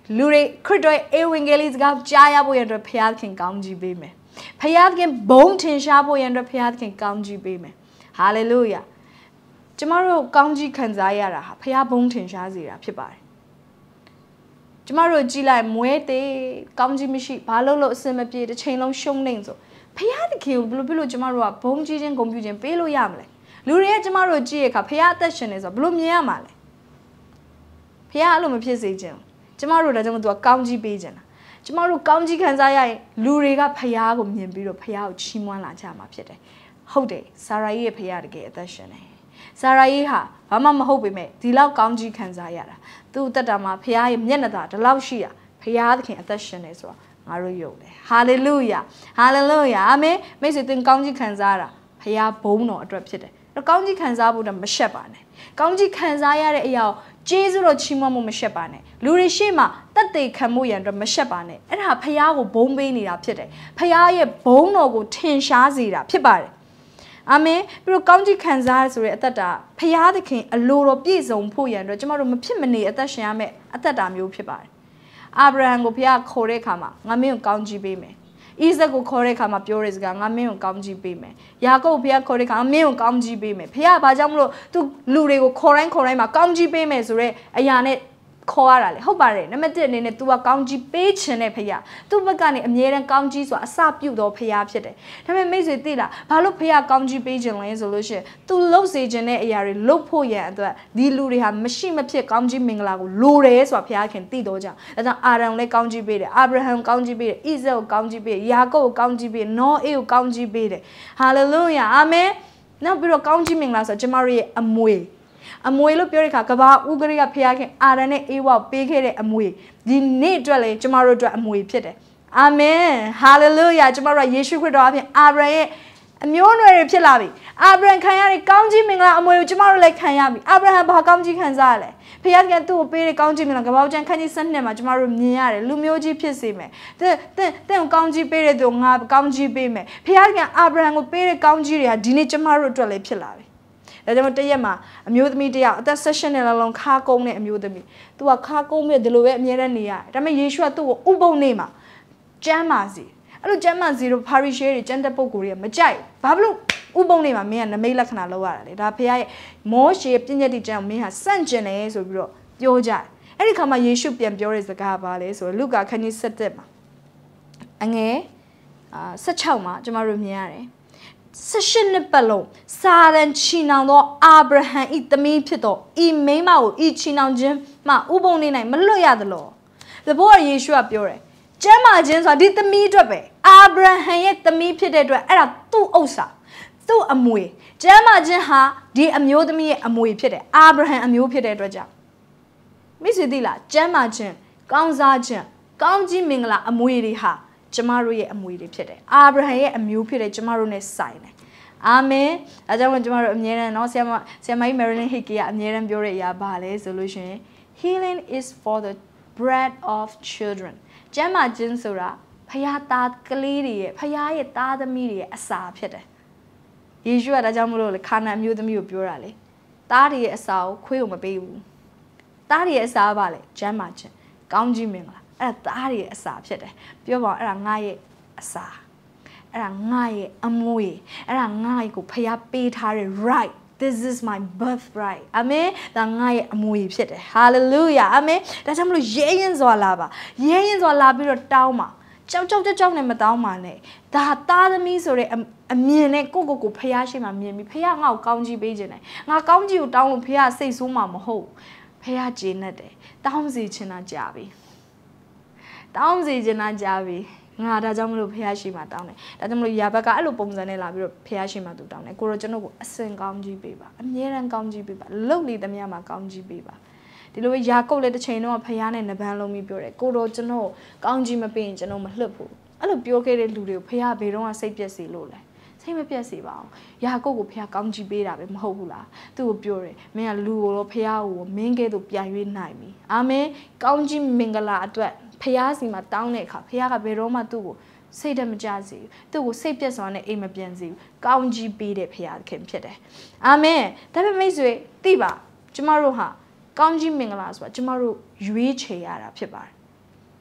လူတွေခရစ်တော်ရဲ့ဧဝံဂေလိစကားကြားရဖို့ရတဲ့ဖခင်ခင်ကောင်းကြီးပေးမယ်ဖခင်ဘုံထင်ရှားဖို့ရတဲ့ဖခင်ကောင်းကြီးပေးမယ်ဟာလေလုယာကျမတို့ကောင်းကြီးခံစားရတာဟာဖခင်ဘုံထင်ရှားစေတာဖြစ်ပါတယ်ကျမတို့ကြည်လိုက်မွဲသေးကောင်းကြီးမရှိဘာလို့လို့အစင်မပြေတစ်ချိန်လုံးရှုံးနေဆိုဖခင်တခင်ကိုဘယ်လိုဘယ်လိုကျမတို့ကဘုံကြီးချင်းဂုဏ်ပြုခြင်းပေးလို့ရမလဲလူတွေရဲ့ကျမတို့ကြည့်ရခါဖခင်အသက်ရှင်နေဆိုဘယ်လိုမြင်ရမှာလဲဖခင်အဲ့လိုမဖြစ်စေခြင်းကျမတို့ဒါကြောင့်သူကကောင်းကြီးပေးခြင်းလားကျမတို့ကောင်းကြီးခံစားရရင်လူတွေကဖခင်ကိုမြင်ပြီးတော့ဖခင်ကိုချီးမွမ်းလာကြမှာဖြစ်တယ်ဟုတ်တယ်ဆာရာကြီးရဲ့ဖခင်တကယ်အသက်ရှင်နေဆာရာကြီးဟာဘာမှမဟုတ်ပေမဲ့ဒီလောက်ကောင်းကြီးခံစားရတာသူ့တက်တာမှာဖခင်ရဲ့မျက်နှာသာဒီလောက်ရှိတာဖခင်သခင်အသက်ရှင်နေဆိုတာငါတို့ယုံတယ်ဟာလေလုယာဟာလေလုယာအာမင်မိတ်ဆွေသင်ကောင်းကြီးခံစားရတာဖခင်ဘုန်းတော်အတွက်ဖြစ်တယ်ကောင်းကြီးခံစားဖို့တော့မရှက်ပါနဲ့ကောင်းကြီးခံစားရတဲ့အရာကိုကျေးဇူးတော်ချီးမွမ်းမှုမရှက်ပါနဲ့လူတွေရှေ့မှာတက်တေခံမှုရန်အတွက်မရှက်ပါနဲ့အဲ့ဒါဖခင်ကိုဘုန်းပေးနေတာဖြစ်တယ်ဖခင်ရဲ့ဘုန်းတော်ကိုထင်ရှားစေတာဖြစ်ပါတယ်အာမင်ပြီးတော့ကောင်းကြီးခံစားရဆိုတဲ့အသက်တာဖခင်သခင်အလိုတော်ပြည့်စုံဖို့ရန်အတွက်ကျမတို့မဖြစ်မနေအသက်ရှင်ရမယ့်အသက်တာမျိုးဖြစ်ပါတယ်အာဗြဟံကိုဖခင်ခေါ်တဲ့အခါမှာငါမင်းကိုကောင်းကြီးပေးမယ်ဣဇက်ကိုခေါ်တဲ့အခါမှာပြောတဲ့စကားငါမင်းကိုကောင်းကြီးပေးမယ်ယာကုပ်ဖခင်ခေါ်တဲ့အခါမင်းကိုကောင်းကြီးပေးမယ်ဖခင်ကဘာကြောင့်မလို့သူလူတွေကိုခေါ်တိုင်းခေါ်တိုင်းမှာကောင်းကြီးပေးမယ်ဆိုတော့အရာနဲ့ခေါ်ရတာလေဟုတ်ပါတယ်နံပါတ်တစ်အနေနဲ့ तू ကကောင်းကြီးပေးခြင်းနဲ့ဖခင်သူ့ဘက်ကနေအမြဲတမ်းကောင်းကြီးဆိုတာအစပြုတ်တော်ဖခင်ဖြစ်တယ်ဒါပေမဲ့မိတ်ဆွေသိလားဘာလို့ဖခင်ကောင်းကြီးပေးခြင်းလဲဆိုလို့ရှိရင် तू လှုပ်စေခြင်းတဲ့အရာတွေလှုပ်ဖို့ရန်အတွက်ဒီလူတွေဟာမရှိမဖြစ်ကောင်းကြီးမင်္ဂလာကိုလိုတယ်ဆိုတာဖခင်ခင်သိတော့ကြဒါကြောင့်အာရန်လည်းကောင်းကြီးပေးတယ်အာဗြဟံကောင်းကြီးပေးတယ်ဣဇက်ကိုကောင်းကြီးပေးတယ်ယာကုပ်ကိုကောင်းကြီးပေးတယ်နောအေကိုကောင်းကြီးပေးတယ်ဟာလေလုယာအာမင်နောက်ပြီးတော့ကောင်းကြီးမင်္ဂလာဆိုကျမတို့ရဲ့အမွေအမွေလို့ပြောတဲ့အခါကဘာဥဂရိကဖျားခင်အာရန်နဲ့အေဝါပေးခဲ့တဲ့အမွေဒီနေ့အတွက်လေကျမတို့အတွက်အမွေဖြစ်တယ်အာမင်ဟာလေလုယာကျမတို့ယေရှုခရစ်တော်အပြင်အာဗြဟံရဲ့အမျိုးအနွယ်တွေဖြစ်လာပြီအာဗြဟံခံရတဲ့ကောင်းကြီးမင်္ဂလာအမွေကိုကျမတို့လည်းခံရပြီအာဗြဟံဘာကောင်းကြီးခံစားရလဲဖျားခင်သူ့ကိုပေးတဲ့ကောင်းကြီးမင်္ဂလာကဘာကျန်ခန်းကြီးစနစ်မှာကျမတို့မြင်ရတယ်လူမျိုးကြီးဖြစ်စေမယ်တဲ့တဲ့တဲ့ကောင်းကြီးပေးတဲ့သူငါကောင်းကြီးပေးမယ်ဖျားခင်အာဗြဟံကိုပေးတဲ့ကောင်းကြီးတွေကဒီနေ့ကျမတို့အတွက်လည်းဖြစ်လာပြီဒါကြောင့်တရက်မှာအမျိုးသမီးတယောက်အသက် session နဲ့လုံးလုံးခါကုန်းတဲ့အမျိုးသမီးသူကခါကုန်းပြီးဒီလိုပဲအမြဲတမ်းနေရတယ်ဒါပေမဲ့ယေရှုကသူ့ကိုဥပုံနေမှာကျမ်းမာစီအဲ့လိုကျမ်းမာစီတို့ parish တွေကျမ်းတဲ့ပုံကိုယ်တွေကမကြိုက်ဘာဖြစ်လို့ဥပုံနေမှာမင်းကနမိတ်လက္ခဏာလောက်ရတာလေဒါဖခင်ရဲ့မောရှေပြည့်ညက်တိကျမ်းကိုမင်းဟာစန့်ကျင်တယ်ဆိုပြီးတော့ပြောကြတယ်အဲ့ဒီခါမှာယေရှုပြန်ပြောတဲ့စကားပါလေဆိုလုကာခန်းကြီး၁၁မှာအငယ်အာ၁၆မှာကျမတို့မြင်ရတယ်ဆရှစ်နှစ်ပတ်လုံးစာရန်ချီနောင်သောအာဗြဟံဤသမီးဖြစ်သောဤမိန်းမကိုဤချီနောင်ခြင်းမှဥပုံနေနိုင်မလွတ်ရသလောတဘောယေရှုကပြောတယ်ကျမ်းမာခြင်းဆိုတာဒီသမီးအတွက်ပဲအာဗြဟံရဲ့သမီးဖြစ်တဲ့အတွက်အဲ့ဒါသူ့ဥစ္စာသူ့အမွေကျမ်းမာခြင်းဟာဒီအမျိုးသမီးရဲ့အမွေဖြစ်တယ်အာဗြဟံအမျိုးဖြစ်တဲ့အတွက်ကြောင့်မိတ်ဆွေသိလားကျမ်းမာခြင်းကောင်းစားခြင်းကောင်းကြီးမင်္ဂလာအမွေတွေဟာကျမတို့ရဲ့အမွေတွေဖြစ်တယ်အာဗြဟံရဲ့အမျိုးဖြစ်တဲ့ကျမတို့နဲ့ဆိုင်တယ်အာမင်အဲကြောင့်ကျမတို့အမြဲတမ်းเนาะဆရာမဆရာမကြီး Marilyn Hickey ကအမြဲတမ်းပြောတဲ့အရာပါလဲဆိုလို့ရှိရင် healing is for the bread of children ကျမ်းမာခြင်းဆိုတာဖခင်သားကလေးတွေရဲ့ဖခင်ရဲ့သားသမီးတွေရဲ့အစာဖြစ်တယ်ယေရှုကဒါကြောင့်မလို့လေခါနာအမျိုးသမီးကိုပြောတာလေသားတွေရဲ့အစာကိုခွေးကိုမပေးဘူးသားတွေရဲ့အစာကပါလေကျမ်းမာခြင်းကောင်းကြီးမင်္ဂလာအဲ့ဒါသားတွေရဲ့အစာဖြစ်တယ်ပြောပါအောင်အဲ့ဒါငါရဲ့အစာအဲ့ဒါငါရဲ့အမွေအဲ့ဒါငါ့ကိုဖျားပေးထားတဲ့ right this is my birthright အာမင်ဒါငါရဲ့အမွေဖြစ်တယ် hallelujah အာမင်ဒါကြောင့်မလို့ရဲရင်စွာလာပါရဲရင်စွာလာပြီးတော့တောင်းပါကြောက်ကြောက်ကြောက်ကြောက်နဲ့မတောင်းပါနဲ့ဒါသားသမီးဆိုတဲ့အမြင်နဲ့ကိုကိုကိုဖျားရှိမှမြင်ပြီးဖျားငါ့ကိုကောင်းကြီးပေးခြင်းနဲ့ငါကောင်းကြီးကိုတောင်းလို့ဖျားစိတ်ဆိုးမှာမဟုတ်ဖျားကျေနပ်တယ်တောင်းစီချင်တာကြာပြီတောင်းစီချင်တာကြာပြီငါဒါကြောင့်မလို့ဖះရှိမှတောင်းတယ်ဒါကြောင့်မလို့ယာဘက်ကအဲ့လိုပုံစံနဲ့လာပြီးတော့ဖះရှိမှသူတောင်းတယ်ကိုရောကျွန်တော်ကိုအစင်ကောင်းကြီးပေးပါအမြဲတမ်းကောင်းကြီးပေးပါလုံနေသမျှမှာကောင်းကြီးပေးပါဒီလိုယာကုပ်လည်းတစ်ချိန်တော့ဖះနဲ့နဗန်းလုံးပြီးပြောတယ်ကိုရောကျွန်တော်ကောင်းကြီးမပေးရင်ကျွန်တော်မလှုပ်ဘူးအဲ့လိုပြောခဲ့တဲ့လူတွေကိုဖះဘယ်တော့မှစိတ်ပြက်စေလို့လဲစိတ်မပြက်စေပါဘူးယာကုပ်ကိုဖះကောင်းကြီးပေးတာပဲမဟုတ်ဘူးလားသူ့ကိုပြောတယ်မင်းကလူကိုတော့ဖះကိုမင်းကဲ့သို့ပြန်ရွေးနိုင်ပြီအာမင်ကောင်းကြီးမင်္ဂလာအတွက်ဖះစီမှာတောင်းတဲ့အခါဖះကဘယ်တော့မှသူ့ကိုစိတ်တမကြစေဘူးသူ့ကိုစိတ်ပြက်စွာနဲ့အိမ်မပြန်စေဘူးကောင်းကြီးပေးတဲ့ဖះခင်ဖြစ်တယ်အာမင်ဒါပေမဲ့မိတ်ဆွေသိပါကျမတို့ဟာကောင်းကြီးမင်္ဂလာဆိုတာကျမတို့ရွေးချယ်ရတာဖြစ်ပါတယ်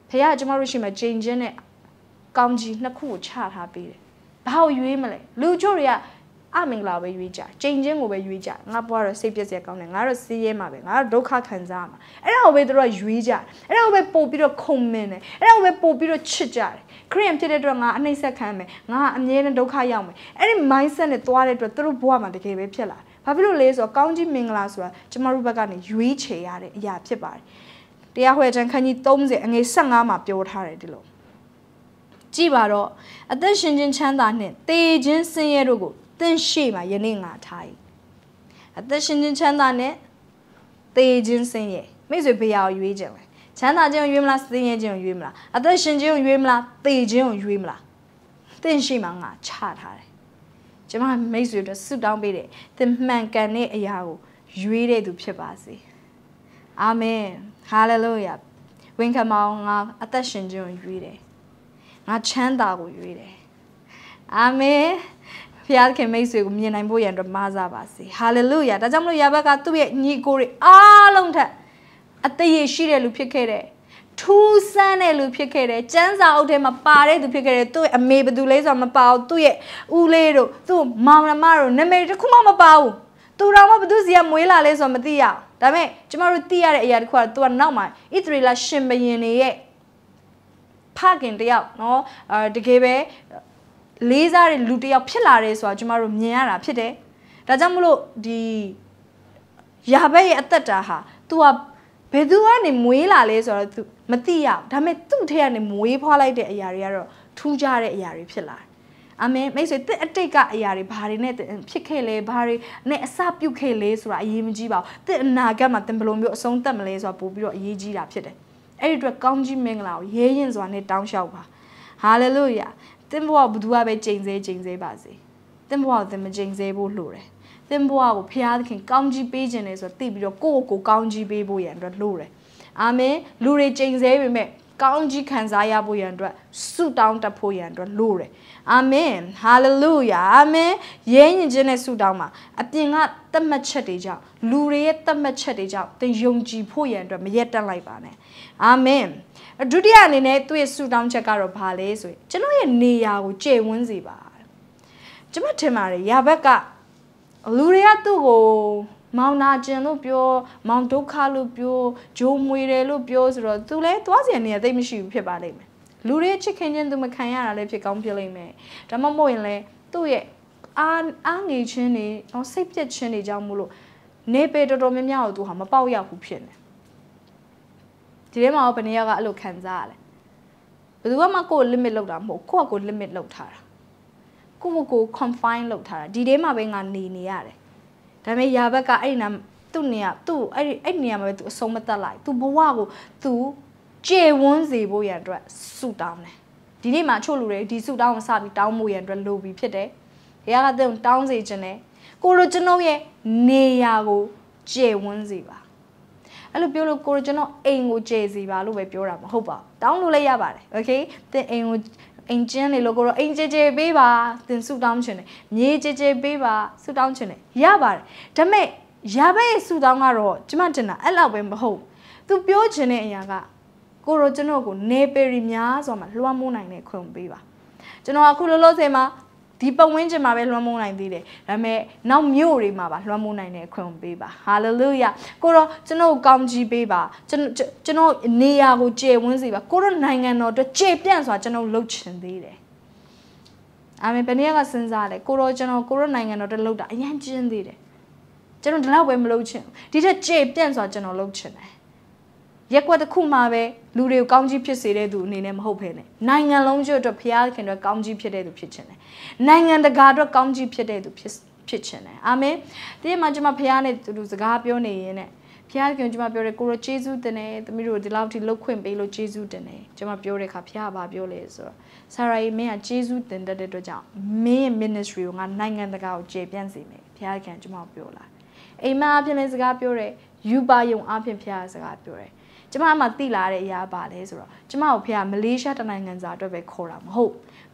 ဖះကျမတို့ရှိမှဂျိန်ချင်းနဲ့ကောင်းကြီးနှစ်ခုကိုချထားပေးတယ်ဘာကိုရွေးမလဲလူချို့တွေကအမင်္ဂလာပဲရွေးကြဂျိန်ချင်းကိုပဲရွေးကြငါဘွားတော့စိတ်ပြည့်စရာကောင်းတယ်ငါတော့စီးရဲမှာပဲငါတော့ဒုက္ခခံစားမှာအဲ့ဒါကိုပဲတို့ကရွေးကြအဲ့ဒါကိုပဲပို့ပြီးတော့ခုံမင်းတယ်အဲ့ဒါကိုပဲပို့ပြီးတော့ချစ်ကြတယ်ခရိယန်ဖြစ်တဲ့အတွက်ငါအနှိမ့်ဆက်ခံမယ်ငါအမြဲတမ်းဒုက္ခရောက်မယ်အဲ့ဒီ mindset နဲ့သွားတဲ့အတွက်တို့ဘဝမှာတကယ်ပဲဖြစ်လာဘာဖြစ်လို့လဲဆိုတော့ကောင်းကြီးမင်္ဂလာဆိုတာကျမတို့ဘက်ကနေရွေးချယ်ရတဲ့အရာဖြစ်ပါတယ်တရားဟောခြင်းခန်းကြီးthirtyအငယ်fifteenမှာပြောထားတယ်ဒီလိုကြည့်ပါတော့အသက်ရှင်ခြင်းချမ်းသာနှင့်တေခြင်းဆင်းရဲတို့ကိုသင်ရှိမှယနေ့ငါထား၏အသက်ရှင်ခြင်းချမ်းသာနဲ့တေခြင်းဆင်းရဲမိတ်ဆွေဘယ်အောင်ရွေးကြလဲချမ်းသာခြင်းကိုရွေးမလားဆင်းရဲခြင်းကိုရွေးမလားအသက်ရှင်ခြင်းကိုရွေးမလားတေခြင်းကိုရွေးမလားသင်ရှိမှငါချထားတယ်ကျမမိတ်ဆွေတို့ဆုတောင်းပေးတယ်သင်မှန်ကန်တဲ့အရာကိုရွေးတဲ့သူဖြစ်ပါစေအာမင်ဟာလေလုယာဝင်ခံမောင်းငါအသက်ရှင်ခြင်းကိုရွေးတယ်ငါချမ်းသာကိုရွေးတယ်အာမင်ဖခင်မိတ်ဆွေကိုမြင်နိုင်ဖို့ရန်အတွက်မဆာပါစေဟာလေလုယာဒါကြောင့်မလို့ယာဘက်ကသူ့ရဲ့ညီကိုတွေအားလုံးထက်အသေးရရှိတဲ့လူဖြစ်ခဲ့တယ်ထူးဆန်းတဲ့လူဖြစ်ခဲ့တယ်ကျန်းစာအုပ်ထဲမှာပါတဲ့သူဖြစ်ခဲ့တယ်သူ့ရဲ့အမေဘယ်သူလဲဆိုတာမပါဘူးသူ့ရဲ့ဦးလေးတို့သူ့မောင်နှမတို့နာမည်တစ်ခုမှမပါဘူးသူတော်မှဘယ်သူစီကမွေးလာလဲဆိုတာမသိရအောင်ဒါပေမဲ့ကျမတို့သိရတဲ့အရာတစ်ခုကသူကနောက်မှာဣသရေလရှင်ဘုရင်တွေရဲ့ဖခင်တယောက်နော်အဲတကယ်ပဲလေးစားတဲ့လူတယောက်ဖြစ်လာတယ်ဆိုတာကျမတို့မြင်ရတာဖြစ်တယ်ဒါကြောင့်မလို့ဒီယာဘက်ရဲ့အသက်တာဟာ तू ကဘယ်သူကနေမွေးလာလဲဆိုတော့ तू မသိရဘူးဒါပေမဲ့သူ့ထဲကနေမွေးဖွားလိုက်တဲ့အရာတွေကတော့ထူးခြားတဲ့အရာတွေဖြစ်လာတယ်အာမင်မိတ်ဆွေတစ်အတိတ်ကအရာတွေဘာတွေနဲ့ဖြစ်ခဲ့လဲဘာတွေနဲ့အစပြုတ်ခဲ့လဲဆိုတာအရေးမကြီးပါဘူးတစ်အနာဂတ်မှာသင်ဘယ်လိုမျိုးအဆုံးသတ်မလဲဆိုတာပို့ပြီးတော့အရေးကြီးတာဖြစ်တယ်အဲ့ဒီအတွက်ကောင်းကြီးမင်္ဂလာကိုရဲရင်စွာနဲ့တောင်းလျှောက်ပါဟာလေလုယာသင်ဘဝဘသူကပဲကျိန်စေကျိန်စေပါစေသင်ဘဝကိုသင်မကျိန်စေဖို့လိုတယ်သင်ဘဝကိုဖခင်ကောင်းကြီးပေးခြင်းလေဆိုတော့သိပြီးတော့ကိုယ့်ကိုယ်ကောင်းကြီးပေးဖို့ရန်အတွက်လိုတယ်အာမင်လူတွေကျိန်စေပေမဲ့ကောင်းကြီးခံစားရဖို့ရန်အတွက်ဆုတောင်းတတ်ဖို့ရန်အတွက်လိုတယ်အာမင်ဟာလေလုယာအာမင်ရဲရင်ခြင်းနဲ့ဆုတောင်းမှာအပြင်ကတတ်မှတ်ချက်တွေကြောင့်လူတွေရဲ့တတ်မှတ်ချက်တွေကြောင့်သင်ယုံကြည်ဖို့ရန်အတွက်မရက်တက်လိုက်ပါနဲ့အာမင်ဒုတိယအနေနဲ့သူ့ရဲ့ဆုတောင်းချက်ကတော့ဘာလဲဆိုရင်ကျွန်တော်ရဲ့နေရာကိုကျေဝန်းစေပါကျွန်မထင်ပါတယ်ယာဘက်ကလူတွေကသူ့ကိုမောင်နာကျင်လို့ပြောမောင်ဒုက္ခလို့ပြောဂျိုးမွေတယ်လို့ပြောဆိုတော့သူလည်းသွားစီနေရသိမရှိဘူးဖြစ်ပါလိမ့်မယ်လူတွေချစ်ခင်ခြင်းသူမခံရတာလည်းဖြစ်ကောင်းဖြစ်လိမ့်မယ်ဒါမှမဟုတ်ရင်လည်းသူ့ရဲ့အားအားငယ်ခြင်းတွေနော်စိတ်ပြည့်ခြင်းတွေကြောင့်မို့လို့နေပေတော်တော်များများကိုသူဟာမပေါက်ရောက်ဘူးဖြစ်နေဒီထဲမှာဘယ်နေရာကအဲ့လိုခံစားရလဲဘယ်သူမှကိုယ် limit လောက်တာမဟုတ်ကိုယ့်ကိုယ် limit လောက်ထားတာကိုယ့်ကိုယ် confine လောက်ထားတာဒီထဲမှာပဲငါနေနေရတယ်ဒါပေမဲ့ယာဘက်ကအဲ့ဒီနာသူ့နေရာသူ့အဲ့ဒီအဲ့နေရာမှာပဲသူအဆုံးမသက်လိုက်သူဘဝကိုသူကျေဝန်းစေဖို့ရန်အတွက်ဆုတောင်းတယ်ဒီနေ့မှာချို့လူတွေဒီဆုတောင်းကိုစပြီးတောင်းမှုရန်အတွက်လိုပြီးဖြစ်တယ်ဘုရားကသူ့ကိုတောင်းစေခြင်းနဲ့ကိုလိုကျွန်ုပ်ရဲ့နေရာကိုကျေဝန်းစေပါအဲ့လိုပြောလို့ကိုလိုကျွန်တော်အိမ်ကိုကျေစီပါလို့ပဲပြောတာမဟုတ်ပါဘူးတောင်းလို့လည်းရပါတယ်โอเคသင်အိမ်ကိုအိမ်ကျင်းနေလို့ကိုတော့အိမ်ကျေကျေပေးပါသင်ဆုတောင်းခြင်းနဲ့မြေကျေကျေပေးပါဆုတောင်းခြင်းနဲ့ရပါတယ်ဒါပေမဲ့ရဘရဲ့ဆုတောင်းကတော့ကျမတင်တာအဲ့လောက်ပဲမဟုတ်သူပြောခြင်းတဲ့အရာကကိုရောကျွန်တော်ကိုနေပရီများဆိုမှလွှမ်းမိုးနိုင်တဲ့ခွင့်ပေးပါကျွန်တော်အခုလောလောဆယ်မှာဒီပတ်ဝန်းကျင်မှာပဲလွှမ်းမိုးနိုင်သေးတယ်ဒါပေမဲ့နောက်မြို့တွေမှာပါလွှမ်းမိုးနိုင်တဲ့ခွင့်ပေးပါဟာလေလုယာကိုရောကျွန်တော်ကောင်းကြီးပေးပါကျွန်တော်ကျွန်တော်နေရာကိုကျေဝန်းစေပါကိုရောနိုင်ငံတော်အတွက်ကျေပြန့်စွာကျွန်တော်လှုပ်ချင်သေးတယ်အာမင်ဘယ်နည်းကစဉ်းစားလဲကိုရောကျွန်တော်ကိုရောနိုင်ငံတော်အတွက်လှုပ်တာအရင်ကျင်းသေးတယ်ကျွန်တော်ဒီလောက်ပဲမလှုပ်ချင်ဒီထက်ကျေပြန့်စွာကျွန်တော်လှုပ်ချင်တယ်ရက်ကွက်တစ်ခုမှပဲလူတွေကိုကောင်းကြီးဖြစ်စေတဲ့သူအနေနဲ့မဟုတ်ဘဲနဲ့နိုင်ငံလုံးကျွတ်အတွက်ဘုရားခင်အတွက်ကောင်းကြီးဖြစ်တဲ့သူဖြစ်ချင်တယ်နိုင်ငံတကာအတွက်ကောင်းကြီးဖြစ်တဲ့သူဖြစ်ဖြစ်ချင်တယ်အာမင်ဒီမှာကျွန်မဘုရားနဲ့တူစကားပြောနေရင်နဲ့ဘုရားခင်ကျွန်မပြောတယ်ကိုရောယေရှုတင်တယ်သမီးတို့ဒီလောက်ထိလှုပ်ခွင့်ပေးလို့ယေရှုတင်တယ်ကျွန်မပြောတဲ့အခါဘုရားကဘာပြောလဲဆိုတော့ဆာရာကြီးမင်းကယေရှုတင်တတ်တဲ့အတွက်ကြောင့်မင်းရဲ့ ministry ကိုငါနိုင်ငံတကာကိုကျေပြန့်စေမယ်ဘုရားခင်ကျွန်မပြောလာအိမ်မအဖြစ်လည်းစကားပြောတယ်ယူပါယုံအဖြစ်ဘုရားစကားပြောတယ်ကျမအမှသိလာတဲ့အရာပါလဲဆိုတော့ကျမကိုဖေကမလေးရှားတနိုင်ငံစာအတွက်ပဲခေါ်တာမဟုတ်ဖ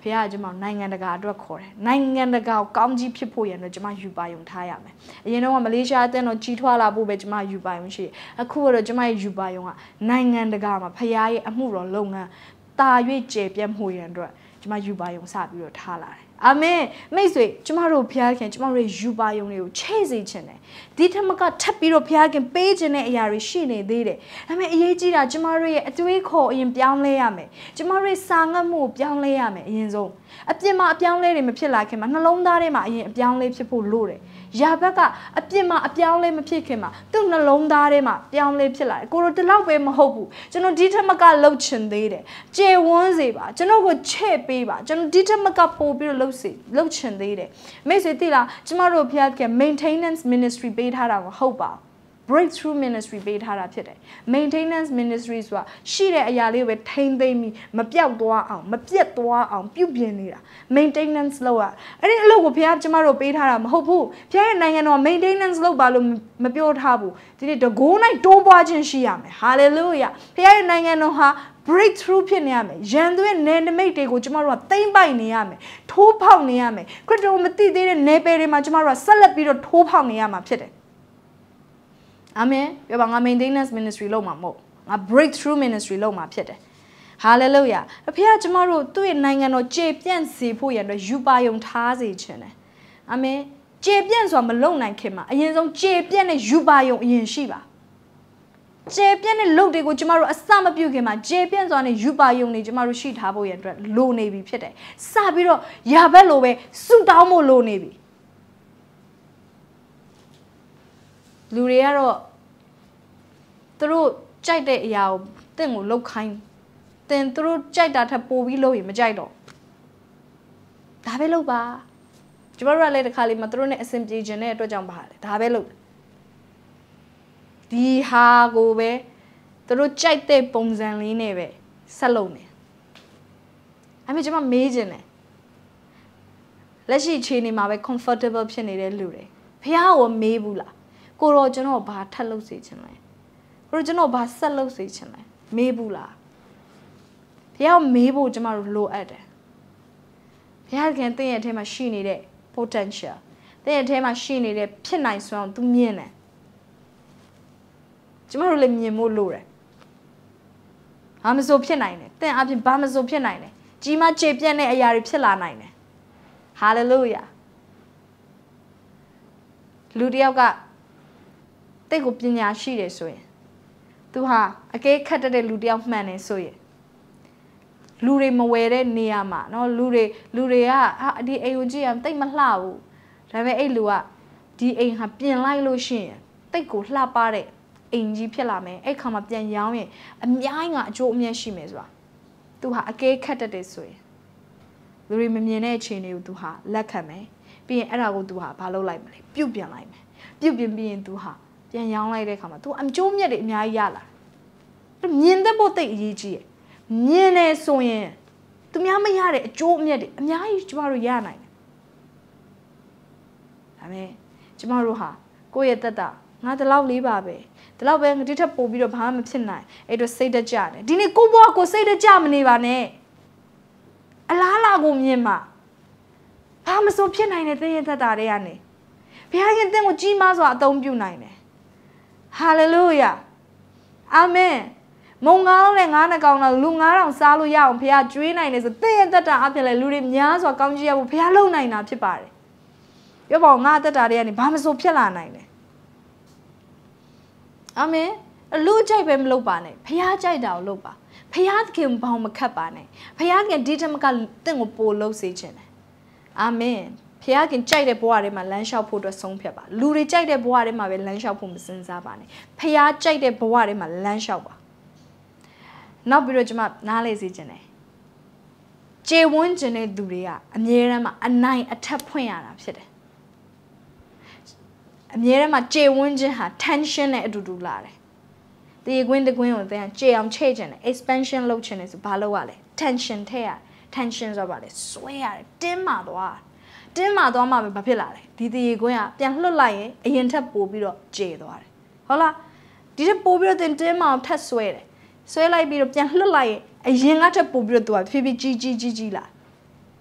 ဖះကျမနိုင်ငံတကာအတွက်ခေါ်တယ်နိုင်ငံတကာကိုကောင်းကြီးဖြစ်ဖို့ရန်တော့ကျမယူပါယုံထားရမယ်အရင်တော့မလေးရှားအသင်းတော်ကြီးထွားလာဖို့ပဲကျမယူပါယုံရှိအခုတော့ကျမရဲ့ယူပါယုံကနိုင်ငံတကာမှာဖះရဲ့အမှုတော်လုပ်ငန်းတာ၍ကျေပြတ်မှုရန်အတွက်ကျမယူပါယုံစပြီးတော့ထားလာတယ်အာမင်မိတ်ဆွေကျမတို့ဖះခင်ကျမတို့ယူပါယုံတွေကိုချဲ့စေခြင်းတယ်ဒီထက်မကထပ်ပြီးတော့ဖះခင်ပေးခြင်းတဲ့အရာတွေရှိနေသေးတယ်ဒါပေမဲ့အရေးကြီးတာကျမတို့ရဲ့အတွေးခေါ်အရင်ပြောင်းလဲရမယ်ကျမတို့စာငတ်မှုကိုပြောင်းလဲရမယ်အရင်ဆုံးအပြစ်မှာအပြောင်းလဲတွေမဖြစ်လာခင်မှာနှလုံးသားထဲမှာအရင်အပြောင်းလဲဖြစ်ဖို့လိုတယ်ရာဘက်ကအပြစ်မှာအပြောင်းလဲမဖြစ်ခင်မှာသူ့နှလုံးသားထဲမှာပြောင်းလဲဖြစ်လာတယ်ကိုတို့တလောက်ပဲမဟုတ်ဘူးကျွန်တော်ဒီထက်မကလှုပ်ချင်သေးတယ်ကျေဝန်းစေပါကျွန်တော်ကိုချဲ့ပေးပါကျွန်တော်ဒီထက်မကပို့ပြီးတော့လှုပ်စေလှုပ်ချင်သေးတယ်မိတ်ဆွေသိလားကျမတို့ဖျားက maintenance ministry ပေးထားတာမဟုတ်ပါ breakthrough ministry ပေးထားတာဖြစ်တယ် maintenance ministry ဆိုတာရှိတဲ့အရာလေးကိုပဲထိန်းသိမ်းပြီးမပြောက်သွားအောင်မပြတ်သွားအောင်ပြုပြင်နေတာ maintenance လုပ်ရအဲ့ဒီအလုပ်ကိုဘုရားကျမတို့ပေးထားတာမဟုတ်ဘူးဘုရားရဲ့နိုင်ငံတော် maintenance လုပ်ပါလို့မပြောထားဘူးဒီနေ့တကိုးနိုင်တိုးပွားခြင်းရှိရမယ် hallelujah ဘုရားရဲ့နိုင်ငံတော်ဟာ breakthrough ဖြစ်နေရမယ်ရန်သူရဲ့နယ်နိမိတ်တွေကိုကျမတို့ကသိမ့်ပိုက်နေရမယ်ထိုးဖောက်နေရမယ်ခရစ်တော်မသိသေးတဲ့နယ်ပယ်တွေမှာကျမတို့ကဆက်လက်ပြီးတော့ထိုးဖောက်နေရမှာဖြစ်တယ်အာမင်ပြောပါငါ maintenance ministry လုပ်မှာမဟုတ်ငါ breakthrough ministry လုပ်မှာဖြစ်တယ် hallelujah အဖေကကျမတို့သူ့ရဲ့နိုင်ငံတော်ကျေပြန့်စေဖို့ရန်အတွက်ယူပါယုံထားစေခြင်းတယ်အာမင်ကျေပြန့်ဆိုတာမလုံနိုင်ခင်မှာအရင်ဆုံးကျေပြန့်တဲ့ယူပါယုံအရင်ရှိပါကျေပြန့်တဲ့လုပ်တွေကိုကျမတို့အစမပြုတ်ခင်မှာကျေပြန့်စွာနဲ့ယူပါယုံနေကျမတို့ရှိထားဖို့ရန်အတွက်လိုနေပြီဖြစ်တယ်စပြီးတော့ရာဘက်လိုပဲဆုတောင်းဖို့လိုနေပြီလူတွေကတော့သူတို့ကြိုက်တဲ့အရာကိုတင့်ကိုလောက်ခိုင်းတင်သူတို့ကြိုက်တာထပ်ပိုပြီးလုပ်ရင်မကြိုက်တော့ဒါပဲလုပ်ပါကျမတို့ကလည်းတစ်ခါလေးမှသူတို့နဲ့အဆင်ပြေခြင်းတဲ့အတွက်ကြောင့်ပါလေဒါပဲလုပ်ဒီဟာကိုပဲသူတို့ကြိုက်တဲ့ပုံစံလေးနဲ့ပဲဆက်လုပ်နေအဲ့မဲ့ကျမမေးခြင်းတယ်လက်ရှိအခြေအနေမှာပဲ comfortable ဖြစ်နေတဲ့လူတွေဖះကိုမေးဘူးလားကိုတော့ကျွန်တော်ဘာထပ်လုပ်စေချင်လဲကိုတော့ကျွန်တော်ဘာဆက်လုပ်စေချင်လဲမေးဘူးလားဖះမေးဖို့ကျမတို့လိုအပ်တယ်ဖះခင်တင့်ရဲ့အထဲမှာရှိနေတဲ့ potential တင့်ရဲ့အထဲမှာရှိနေတဲ့ဖြစ်နိုင်စွမ်းသူမြင်တယ်ကျမတို့လည်းမြင်ဖို့လိုတယ်ဘာမဆိုဖြစ်နိုင်တယ်တင့်အပြင်ဘာမဆိုဖြစ်နိုင်တယ်ကြီးမားခြေပြန့်တဲ့အရာတွေဖြစ်လာနိုင်တယ် hallelujah လူတယောက်ကတိတ်ကိုပညာရှိတယ်ဆိုရင်သူဟာအကဲခတ်တဲ့လူတယောက်မှန်တယ်ဆိုရင်လူတွေမဝယ်တဲ့နေရာမှာเนาะလူတွေလူတွေကဟာဒီအိမ်ကိုကြည့်ရတိတ်မလှဘူးဒါပေမဲ့အဲ့လူကဒီအိမ်ဟာပြင်လိုက်လို့ရှိရင်တိတ်ကိုလှပတဲ့အိမ်ကြီးဖြစ်လာမယ်အဲ့ခါမှာပြန်ရောင်းရင်အများကြီးကအကျိုးအမြတ်ရှိမယ်ဆိုတာသူဟာအကဲခတ်တဲ့ဆိုရင်လူတွေမမြင်တဲ့အခြေအနေကိုသူဟာလက်ခံမယ်ပြီးရင်အဲ့ဒါကိုသူဟာဘာလုပ်လိုက်မလဲပြုတ်ပြန်လိုက်မယ်ပြုတ်ပြင်ပြီးရင်သူဟာပြန်ရောင်းလိုက်တဲ့အခါမှာသူအကျိုးမြတ်တွေအများကြီးရလာတယ်မြင်တဲ့ဖို့တိတ်အရေးကြီးတယ်မြင်နေဆိုရင်သူများမရတဲ့အကျိုးအမြတ်တွေအများကြီးကျမတို့ရနိုင်တယ်ဒါပေမဲ့ကျမတို့ဟာကိုယ့်ရဲ့တက်တာငါဒီလောက်လေးပါပဲဒီလောက်ပဲငါဒီထက်ပိုပြီးတော့ဘာမှမဖြစ်နိုင်အဲ့တော့စိတ်တကြတယ်ဒီနေ့ကိုဘွားကိုစိတ်တကြမနေပါနဲ့အလားလာကိုမြင်မှာဘာမဆိုဖြစ်နိုင်တဲ့သင်ရဲ့တက်တာတွေကနေဘုရားရှင်သင်ကိုကြီးမားစွာအသုံးပြုနိုင်တယ်ဟာလေလုယာအာမင်မုံငါးလုံးနဲ့ငါးနှကောင်တော့လူငါးထောင်စားလို့ရအောင်ဘုရားကျွေးနိုင်တယ်ဆိုသင်ရဲ့တက်တာအဖြစ်လဲလူတွေများစွာကောင်းကြီးရဖို့ဘုရားလုပ်နိုင်တာဖြစ်ပါတယ်ပြောပါဦးငါတက်တာတွေကနေဘာမဆိုဖြစ်လာနိုင်တယ်အာမင်လူကြိုက်ပဲမလုပ်ပါနဲ့ဘုရားကြိုက်တာကိုလုပ်ပါဘုရားသခင်ဘောင်မခတ်ပါနဲ့ဘုရားခင်ဒီတမကတင့်ကိုပို့လို့စေခြင်းတယ်အာမင်ဖျားခင်ကြိုက်တဲ့ဘဝတွေမှာလမ်းလျှောက်ဖို့အတွက်ဆုံးဖြတ်ပါလူတွေကြိုက်တဲ့ဘဝတွေမှာပဲလမ်းလျှောက်ဖို့မစင်စားပါနဲ့ဖျားကြိုက်တဲ့ဘဝတွေမှာလမ်းလျှောက်ပါနောက်ပြီးတော့ကျွန်မနားလေစေခြင်းတယ်ကျေဝန်းခြင်းတဲ့သူတွေကအမြဲတမ်းမှာအနိုင်အထက်ဖွင့်ရတာဖြစ်တယ်အမြဲတမ်းမှာကျေဝန်းခြင်းဟာ tension နဲ့အတူတူလာတယ်ဒီကွင်းတကွင်းကိုသင်ကျေအောင်ချဲ့ခြင်းနဲ့ expansion လုပ်ခြင်းနဲ့ဆိုဘာလုပ်ရလဲ tension ထည့်ရ tension ဆိုပါလေဆွဲရတယ်တင်းမာသွားတင်းမာသွားမှပဲဘာဖြစ်လာလဲဒီတရေကွင်းကပြန်လှုပ်လိုက်ရင်အရင်ထက်ပိုပြီးတော့ကျေသွားတယ်ဟုတ်လားဒီထက်ပိုပြီးတော့တင်တင်းမာအောင်ထက်ဆွဲတယ်ဆွဲလိုက်ပြီးတော့ပြန်လှုပ်လိုက်ရင်အရင်ကထက်ပိုပြီးတော့သူကဖြည်းဖြည်းကြီးကြီးကြီးကြီးလာ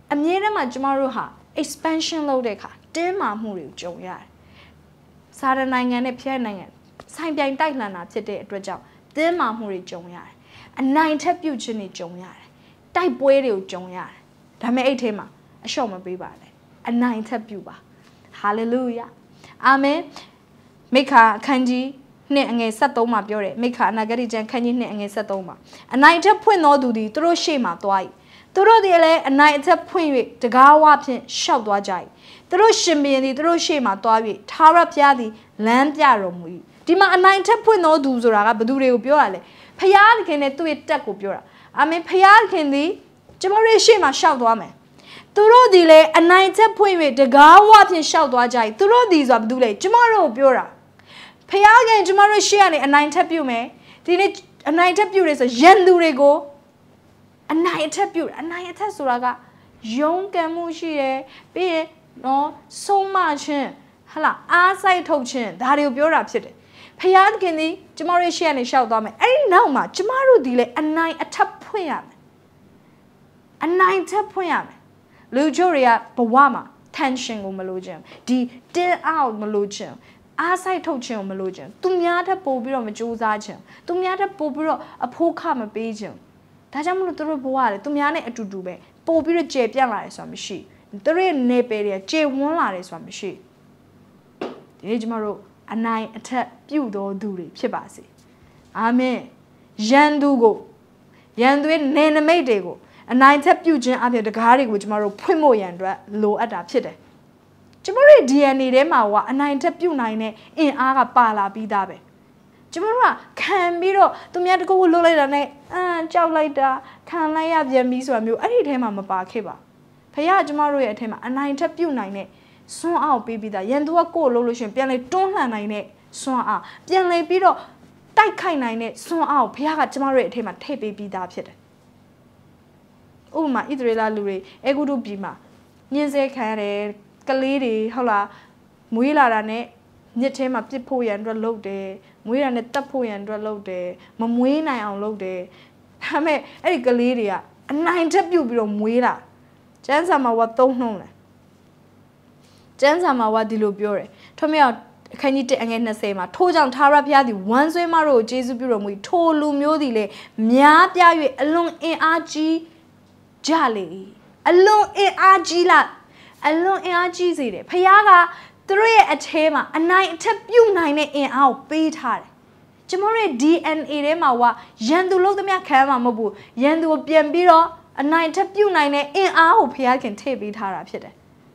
အမြဲတမ်းမှာကျမတို့ဟာ expansion လုပ်တဲ့အခါတင်းမာမှုတွေကိုကြုံရတယ်။စာရနိုင်ငံနဲ့ဖျက်နိုင်ငံဆိုင်ပြိုင်တိုက်လှန်တာဖြစ်တဲ့အတွက်ကြောင့်တင်းမာမှုတွေကြုံရတယ်။အနိုင်ထက်ပြုတ်ခြင်းတွေကြုံရတယ်။တိုက်ပွဲတွေကိုကြုံရတယ်။ဒါပေမဲ့အဲ့ထဲမှာအလျှော့မပေးပါနဲ့။အနိုင်ထက်ပြုတ်ပါ။ hallelujah အာမင်မိခါအခန်းကြီးနှစ်အငယ်ဆက်သုံးမှာပြောတယ်မိခါအနာဂတိကျမ်းခန်းကြီးနှစ်အငယ်ဆက်သုံးမှာအနိုင်ထက်ဖွင့်သောသူသည်သူတို့ရှေ့မှာသွား၏သူတို့သည်လည်းအနိုင်အထက်ဖွင့်၍တကားဝဖြင့်ရှောက်သွားကြ၏သူတို့ရှင်ဘုရင်သည်သူတို့ရှေ့မှာသွား၍ထာဝရဘုရားသည်လမ်းပြတော်မူ၏ဒီမှာအနိုင်ထက်ဖွင့်သောသူဆိုတာကဘယ်သူတွေကိုပြောရလဲဖျားသခင်နဲ့သူ့ရဲ့တက်ကိုပြောတာအာမင်ဖျားသခင်သည်ကျွန်တော်တို့ရှေ့မှာရှောက်သွားမယ်သူတို့သည်လည်းအနိုင်ထက်ဖွင့်၍တကားဝဖြင့်ရှောက်သွားကြ၏သူတို့သည်ဆိုတာဘယ်သူလဲကျွန်တော်တို့ကိုပြောတာဖျားခင်ကျွန်တော်တို့ရှေ့ကနေအနိုင်ထက်ပြုမယ်ဒီနေ့အနိုင်ထက်ပြုတယ်ဆိုရန်သူတွေကိုအနိုင်အထက်ပြုအနိုင်အထက်ဆိုတာကယုံကံမှုရှိတယ်ပြီးရင်နော်ဆုံးမခြင်းဟလာအားစိုက်ထုတ်ခြင်းဒါတွေကိုပြောတာဖြစ်တယ်ဖျားခင်ဒီကျွန်တော်တို့ရှေ့ကနေရှောက်သွားမယ်အဲ့ဒီနောက်မှာကျွန်တော်တို့ဒီလေအနိုင်အထက်ဖွင့်ရမယ်အနိုင်ထက်ဖွင့်ရမယ်လူချို့တွေကဘဝမှာ tension ကိုမလိုချင်ဒီတင်းအောင်မလိုချင်အားစိုက်ထုတ်ခြင်းကိုမလိုချင်သူများထပ်ပို့ပြီးတော့မကြိုးစားခြင်းသူများထပ်ပို့ပြီးတော့အဖိုးခမပေးခြင်းဒါကြောင့်မလို့သူတို့ဘဝလေသူများနဲ့အတူတူပဲပို့ပြီးတော့ကျေပြန့်လာတယ်ဆိုတာမရှိသူတို့ရဲ့နေပယ်တွေကျေဝန်းလာတယ်ဆိုတာမရှိဒီနေ့ကျွန်တော်တို့အနိုင်အထက်ပြုတော်သူတွေဖြစ်ပါစေအာမင်ယန်သူကိုယန်သူရဲ့နေနမိတ်တွေကိုအနိုင်ထက်ပြုခြင်းအပြင်တကားတွေကိုကျွန်တော်တို့ဖွင့်ဖို့ရန်အတွက်လိုအပ်တာဖြစ်တယ်ကျွန်တော်တို့ D N A ထဲမှာကအနိုင်ထက်ပြုတ်နိုင်တဲ့အင်အားကပါလာပြီးသားပဲကျွန်တော်တို့ကခံပြီးတော့သူများတကူလှုပ်လိုက်တာနဲ့အမ်ကြောက်လိုက်တာခံလိုက်ရပြန်ပြီးဆိုတာမျိုးအဲ့ဒီထဲမှာမပါခဲ့ပါဖခင်ကကျွန်တော်တို့ရဲ့အထက်မှာအနိုင်ထက်ပြုတ်နိုင်တဲ့စွမ်းအားပေးပြီးသားရန်သူကကိုယ်လှုပ်လို့ရှိရင်ပြန်လေတွန်းလှန်နိုင်တဲ့စွမ်းအားပြန်လေပြီးတော့တိုက်ခိုက်နိုင်တဲ့စွမ်းအားကိုဖခင်ကကျွန်တော်တို့ရဲ့အထက်မှာထည့်ပေးပြီးသားဖြစ်တယ်ဥပမာဣသရေလလူတွေအေဂုတုပြည်မှာညှင်းဆဲခံရတယ်ကလေးတွေဟုတ်လားမွေးလာတာနဲ့ညစ်ထဲမှာပြစ်ဖို့ရန်အတွက်လုပ်တယ်မွေးတာနဲ့တက်ဖို့ရန်အတွက်လုပ်တယ်မမွေးနိုင်အောင်လုပ်တယ်ဒါပေမဲ့အဲ့ဒီကလေးတွေကအနိုင်ထက်ပြုတ်ပြီးတော့မွေးလာကျန်းစာမှာဝတ်သုံးနှုံးတယ်ကျန်းစာမှာဝတ်ဒီလိုပြောတယ်ထွမြောက်အခန်းကြီးတစ်အငယ်၂၀မှာထိုးကြောင့်ထာဝရဘုရားသည်ဝမ်းဆွေးမတို့ကိုကျေးဇူးပြုတော်မူထိုလူမျိုးသည်လည်းများပြား၍အလွန်အင်အားကြီးကြလေအလွန်အင်အားကြီးလာအလွန်အင်အားကြီးစေတယ်ဖခင်ကသူတို့ရဲ့အထဲမှာအနိုင်အထက်ပြုတ်နိုင်တဲ့အင်အားကိုပေးထားတယ်ကျွန်တော်ရဲ့ D N A ထဲမှာကရန်သူလို့သမျှခံမှာမဟုတ်ဘူးရန်သူကိုပြန်ပြီးတော့အနိုင်အထက်ပြုတ်နိုင်တဲ့အင်အားကိုဖခင်ထည့်ပေးထားတာဖြစ်တယ်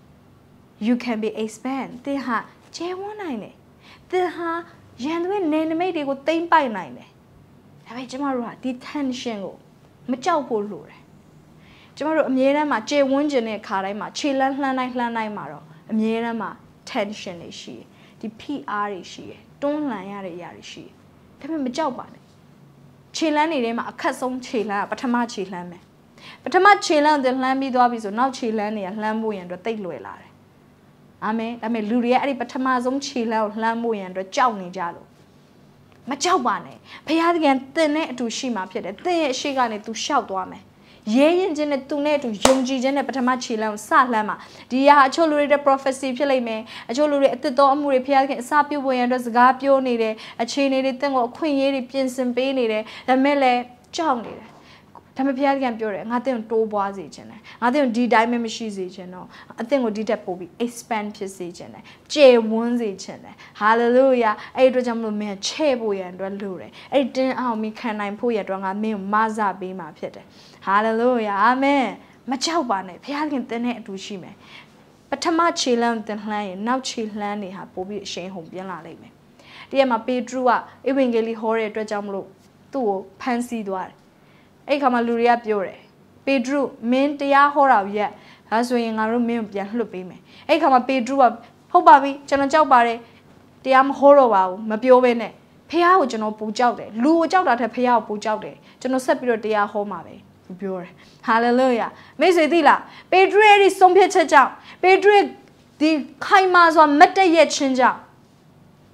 You can be expand သင်ဟာကျဲဝန်းနိုင်တယ်သင်ဟာရန်သူရဲ့နေနမိတ်တွေကိုသိမ့်ပိုက်နိုင်တယ်ဒါပေမဲ့ကျွန်တော်တို့ကဒီ tension ကိုမကြောက်ဖို့လိုတယ်ကျွန်တော်တို့အမြဲတမ်းမှာကျေဝန်းကျင်တဲ့ခါတိုင်းမှာခြေလန်းလှမ်းတိုင်းလှမ်းတိုင်းမှာတော့အမြဲတမ်းမှာ tension တွေရှိတယ်ဒီ P R တွေရှိတယ်တွန်းလှန်ရတဲ့အရာတွေရှိတယ်ဒါပေမဲ့မကြောက်ပါနဲ့ခြေလန်းတွေထဲမှာအခက်ဆုံးခြေလန်းကပထမခြေလန်းပဲပထမခြေလန်းကိုလှမ်းပြီးသွားပြီဆိုနောက်ခြေလန်းတွေကလှမ်းဖို့ရန်အတွက်တိတ်လွယ်လာတယ်အာမင်ဒါပေမဲ့လူတွေကအဲ့ဒီပထမဆုံးခြေလန်းကိုလှမ်းဖို့ရန်အတွက်ကြောက်နေကြလို့မကြောက်ပါနဲ့ဘုရားသခင်သင်နဲ့အတူရှိမှဖြစ်တယ်သင်ရဲ့အရှိကနေသူရှောက်သွားမယ်ရဲရင်ချင်းနဲ့သူနဲ့အတူယုံကြည်ခြင်းနဲ့ပထမခြေလမ်းကိုစလှမ်းမှာဒီဟာအချို့လူတွေတဲ့ prophecy ဖြစ်လိမ့်မယ်အချို့လူတွေအသစ်တော်အမှုတွေဖျားခင်အစာပြုတ်ပေါ်ရန်အတွက်စကားပြောနေတယ်အခြေအနေတွေတင့်ကိုအခွင့်အရေးတွေပြင်ဆင်ပေးနေတယ်ဒါပေမဲ့လည်းကြောက်နေတယ်ဒါပေမဲ့ဖျားခင်ပြောတယ်ငါတင့်ကိုတိုးပွားစေခြင်းတယ်ငါတင့်ကိုဒီတိုင်းပဲမရှိစေခြင်းတော့အသင့်ကိုဒီတက်ပို့ပြီး expand ဖြစ်စေခြင်းတယ်ကျေဝန်းစေခြင်းတယ် hallelujah အဲ့ဒီအတွက်ကြောင့်မလို့မင်းချဲ့ဖို့ရန်အတွက်လိုတယ်အဲ့ဒီတင်းအောင်မင်းခံနိုင်ဖို့ရန်အတွက်ငါမင်းကိုမဆပေးမှာဖြစ်တယ်Hallelujah. Amen. မကြောက်ပါနဲ့ဘုရားခင်သင်နဲ့အတူရှိမယ်ပထမခြေလမ်းသင်လှမ်းရင်နောက်ခြေလှမ်းတွေဟာပို့ပြီးအရှိန်ဟုန်ပြင်းလာလိမ့်မယ်ဒီမှာပေတရုကအဝင်ဂေလိဟောတဲ့အတွက်ကြောင့်မလို့သူ့ကိုဖမ်းဆီးသွားတယ်အဲ့ခါမှာလူတွေကပြောတယ်ပေတရုမင်းတရားဟောတာရက်ဒါဆိုရင်ငါတို့မင်းကိုပြန်လွှတ်ပေးမယ်အဲ့ခါမှာပေတရုကဟုတ်ပါပြီကျွန်တော်ကြောက်ပါတယ်တရားမဟောတော့ပါဘူးမပြောဘဲနဲ့ဖះကိုကျွန်တော်ပူကြောက်တယ်လူကိုကြောက်တာထက်ဖះကိုပူကြောက်တယ်ကျွန်တော်ဆက်ပြီးတော့တရားဟောမှာပဲပြောတယ်ဟာလေလုယာမိတ်ဆွေသိလားပေတရုရဲ့ဒီဆုံးဖြတ်ချက်ကြောင့်ပေတရုဒီခိုင်မာစွာမတ်တည့်ရဲ့ခြင်းကြောင့်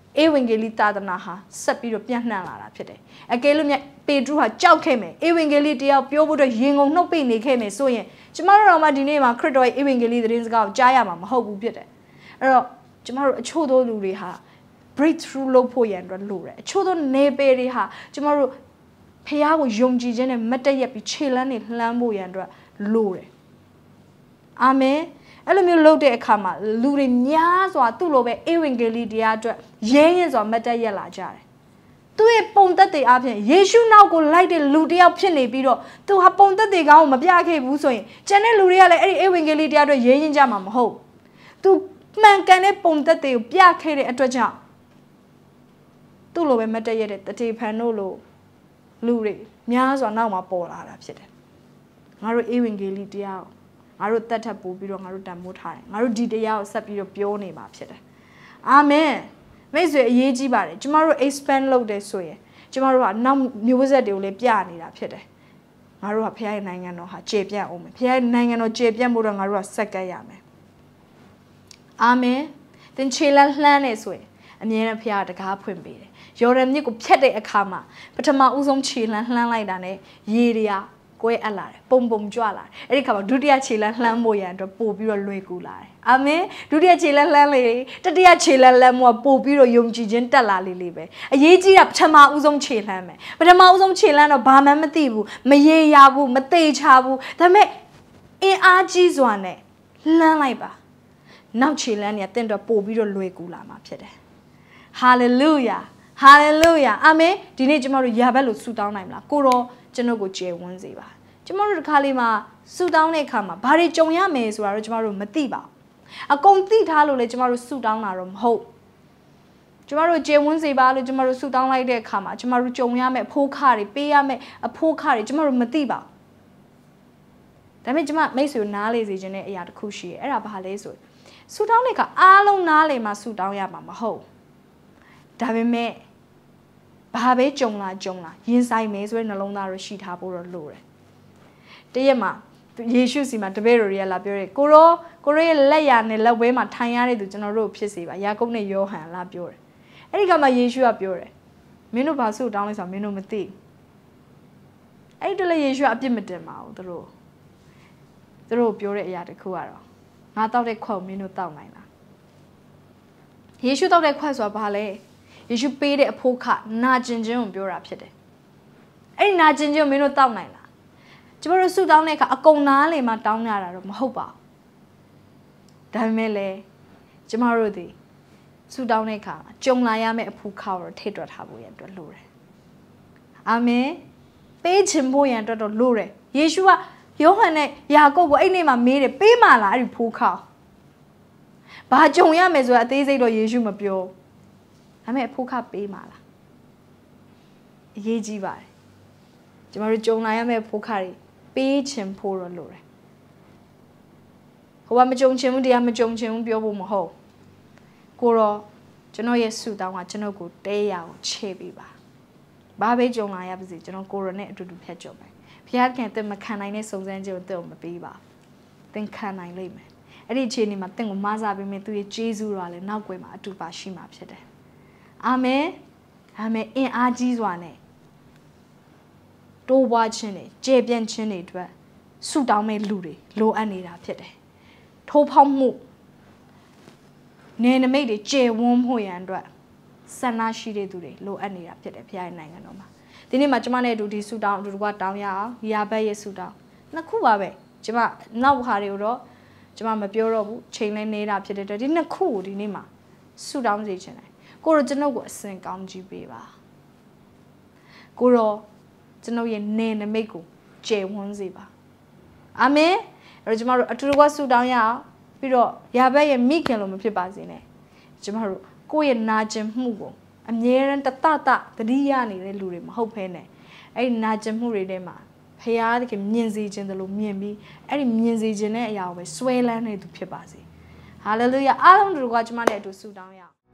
ဧဝံဂေလိသာသနာဟာဆက်ပြီးတော့ပြန့်နှံ့လာတာဖြစ်တယ်အကယ်လို့မြတ်ပေတရုဟာကြောက်ခဲ့မယ်ဧဝံဂေလိတရားပြောဖို့အတွက်ရင်ကုန်နှုတ်ပိတ်နေခဲ့မယ်ဆိုရင်ကျမတို့တော့မှဒီနေ့မှာခရစ်တော်ရဲ့ဧဝံဂေလိသတင်းစကားကိုကြားရမှာမဟုတ်ဘူးဖြစ်တယ်အဲ့တော့ကျမတို့အချို့သောလူတွေဟာ breakthrough လုပ်ဖို့ရန်အတွက်လိုတယ်အချို့သောနေပယ်တွေဟာကျမတို့ဖះကိုယုံကြည်ခြင်းနဲ့မတ်တရက်ပြီးခြေလန်းနေလှမ်းဖို့ရန်အတွက်လိုတယ်အာမင်အဲ့လိုမျိုးလုပ်တဲ့အခါမှာလူတွေများစွာသူ့လိုပဲဧဝံဂေလိတရားအတွက်ရဲရင်စွာမတ်တရက်လာကြတယ်သူ့ရဲ့ပုံသက်တွေအပြင်ယေရှုနောက်ကိုလိုက်တဲ့လူတစ်ယောက်ဖြစ်နေပြီးတော့သူဟာပုံသက်တွေကောင်းကိုမပြခဲ့ဘူးဆိုရင်ကျန်တဲ့လူတွေကလည်းအဲ့ဒီဧဝံဂေလိတရားအတွက်ရဲရင်ကြမှာမဟုတ်သူမှန်ကန်တဲ့ပုံသက်တွေကိုပြခဲ့တဲ့အတွက်ကြောင့်သူ့လိုပဲမတ်တရက်တဲ့တတိဖန်တို့လိုလူတွေများစွာနောက်မှာပေါ်လာတာဖြစ်တယ်ငါတို့ဧဝံဂေလိတရားကိုငါတို့တတ်ထပ်ပို့ပြီးတော့ငါတို့တန်ဖိုးထားတယ်ငါတို့ဒီတရားကိုဆက်ပြီးတော့ပြောနေမှာဖြစ်တယ်အာမင်မိတ်ဆွေအရေးကြီးပါတယ်ကျမတို့ expand လုပ်တယ်ဆိုရင်ကျမတို့ကနောက်မျိုးဆက်တွေကိုလည်းပြနေတာဖြစ်တယ်ငါတို့ကဖခင်ရဲ့နိုင်ငံတော်ဟာကျေပြန့်အောင်မယ်ဖခင်ရဲ့နိုင်ငံတော်ကျေပြန့်ဖို့တော့ငါတို့ကဆက်ကပ်ရမယ်အာမင်သင်ခြေလန်းလှမ်းနေဆိုရင်အမြဲတမ်းဖခင်ကတကားဖွင့်ပေးတယ်ယော်ဒန်မြစ်ကိုဖြတ်တဲ့အခါမှာပထမဦးဆုံးခြေလန်းလှမ်းလိုက်တာနဲ့ရေတွေကကွဲအပ်လာတယ်ပုံပုံကြွလာတယ်အဲ့ဒီခါမှာဒုတိယခြေလန်းလှမ်းဖို့ရန်အတွက်ပို့ပြီးတော့လွယ်ကူလာတယ်အာမင်ဒုတိယခြေလန်းလှမ်းလေတတိယခြေလန်းလှမ်းမှုကပို့ပြီးတော့ယုံကြည်ခြင်းတက်လာလေလေပဲအရေးကြီးတာပထမဦးဆုံးခြေလန်းမယ်ပထမဦးဆုံးခြေလန်းတော့ဘာမှမသိဘူးမရေရဘူးမသေးချဘူးဒါပေမဲ့အင်အားကြီးစွာနဲ့လှမ်းလိုက်ပါနောက်ခြေလန်းเนี่ยတင့်တော့ပို့ပြီးတော့လွယ်ကူလာမှာဖြစ်တယ်ဟာလေလုယာဟာလေလုယာအာမင်ဒီနေ့ကျမတို့ယာဘက်လို့ဆုတောင်းနိုင်မလားကိုရောကျွန်တော်ကိုကျေဝန်းစေပါကျမတို့တစ်ခါလေးမှာဆုတောင်းတဲ့အခါမှာဘာတွေကြုံရမယ်ဆိုတာတော့ကျမတို့မသိပါဘူးအကုန်သိထားလို့လေကျမတို့ဆုတောင်းတာတော့မဟုတ်ကျမတို့ကျေဝန်းစေပါလို့ကျမတို့ဆုတောင်းလိုက်တဲ့အခါမှာကျမတို့ကြုံရမယ်အဖိုးခါတွေပေးရမယ်အဖိုးခါတွေကျမတို့မသိပါဘူးဒါပေမဲ့ကျမမိတ်ဆွေနားလေစေခြင်းတဲ့အရာတစ်ခုရှိတယ်အဲ့ဒါဘာလဲဆိုဆုတောင်းတဲ့အခါအားလုံးနားလေမှာဆုတောင်းရမှာမဟုတ်ဒါပေမဲ့ဘာပဲကြုံလာကြုံလာရင်ဆိုင်မယ်ဆိုတဲ့နှလုံးသားရရှိထားဖို့တော့လိုတယ်တရက်မှာယေရှုစီမှာတပည့်တော်တွေကလာပြောတယ်ကိုရောကိုရောရဲ့လက်ရနဲ့လက်ဝဲမှာထိုင်ရတဲ့သူကျွန်တော်တို့ဖြစ်စေပါယာကုပ်နဲ့ယောဟန်လာပြောတယ်အဲ့ဒီကမှယေရှုကပြောတယ်မင်းတို့ဘာဆုတောင်းလဲဆိုတော့မင်းတို့မသိအဲ့ဒီတလည်းယေရှုကအပြစ်မတင်ပါဘူးသူတို့သူတို့ပြောတဲ့အရာတစ်ခုကတော့ငါတောက်တဲ့ခွက်ကိုမင်းတို့တောက်နိုင်လားယေရှုတောက်တဲ့ခွက်ဆိုတာဘာလဲယေရှုပေးတဲ့အဖို့ခနာကျင်ခြင်းကိုပြောတာဖြစ်တယ်အဲ့ဒီနာကျင်ခြင်းကိုမင်းတို့တောက်နိုင်လားကျမတို့ဆုတောင်းတဲ့အခါအကုန်နားလေမှတောင်းရတာတော့မဟုတ်ပါဘူးဒါပေမဲ့လည်းကျမတို့ဒီဆုတောင်းတဲ့အခါကြုံလာရမယ့်အဖို့ခါကိုထိတ်တွက်ထားဖို့ရအတွက်လိုတယ်အာမင်ပေးခြင်းဖို့ရအတွက်တော့လိုတယ်ယေရှုကယောဟန်နဲ့ယာကုပ်ကိုအဲ့ဒီနေ့မှာမေးတယ်ပေးမလားအဲ့ဒီဖို့ခါဘာကြုံရမယ်ဆိုတာအသေးစိတ်တော့ယေရှုမပြောဒါပေမဲ့အဖို့ခပေးမှာလားအရေးကြီးပါတယ်ကျမတို့ကြုံလာရမယ့်ဖို့ခတွေပေးခြင်းဖို့တော့လိုတယ်ဟိုကမကြုံချင်ဘူးတရားမကြုံချင်ဘူးပြောဖို့မဟုတ်ကိုတော့ကျွန်တော်ရဲ့ဆုတောင်းကကျွန်တော်ကိုတဲရအောင်ချေပေးပါဘာပဲကြုံလာရပါစေကျွန်တော်ကိုရနဲ့အတူတူဖျက်ကြုံမယ်ဘုရားခင်သင်မခံနိုင်တဲ့စုံစမ်းခြင်းကိုသင်ကိုမပေးပါသင်ခံနိုင်လိမ့်မယ်အဲ့ဒီအခြေအနေမှာသင်ကိုမဆာပေးမယ်သူရဲ့ကျေးဇူးတော်လည်းနောက်ွယ်မှာအတူပါရှိမှာဖြစ်တယ်အာမင်အာမင်အင်အားကြီးစွာနဲ့တိုးပွားခြင်းတွေကျေပြန့်ခြင်းတွေအတွက်ဆုတောင်းမဲ့လူတွေလိုအပ်နေတာဖြစ်တယ်ထိုးဖောက်မှုနေနမိတ်တွေကျေဝန်းမှုရန်အတွက်ဆန္ဒရှိတဲ့သူတွေလိုအပ်နေတာဖြစ်တယ်ဖခင်ရဲ့နိုင်ငံတော်မှာဒီနေ့မှာကျမနဲ့အတူဒီဆုတောင်းအတူတူကတောင်းရအောင်ရာဘက်ရဲ့ဆုတောင်းနှစ်ခုပါပဲကျမနောက်ဟာတွေကိုတော့ကျမမပြောတော့ဘူးချိန်လဲနေတာဖြစ်တဲ့အတွက်ဒီနှစ်ခုကိုဒီနေ့မှာဆုတောင်းစေချင်တယ်ကိုရောကျွန်ုပ်ကိုအစဉ်ကောင်းကြီးပေးပါကိုရောကျွန်ုပ်ရဲ့နေနမိတ်ကိုကျေဝန်းစေပါအာမင်အဲ့တော့ကျမတို့အတူတူကဆုတောင်းရအောင်ပြီးတော့ယာဘက်ရဲ့မိခင်လို့မဖြစ်ပါစေနဲ့ကျမတို့ကိုယ့်ရဲ့နာကျင်မှုကိုအမြဲတမ်းတတတသတိရနေတဲ့လူတွေမဟုတ်ဘဲနဲ့အဲ့ဒီနာကျင်မှုတွေထဲမှာဖရာသခင်မြင်စေခြင်းတလို့မြင်ပြီးအဲ့ဒီမြင်စေခြင်းတဲ့အရာကိုပဲဆွဲလန်းနေသူဖြစ်ပါစေဟာလေလုယာအားလုံးတို့ကကျမနဲ့အတူဆုတောင်းရအောင်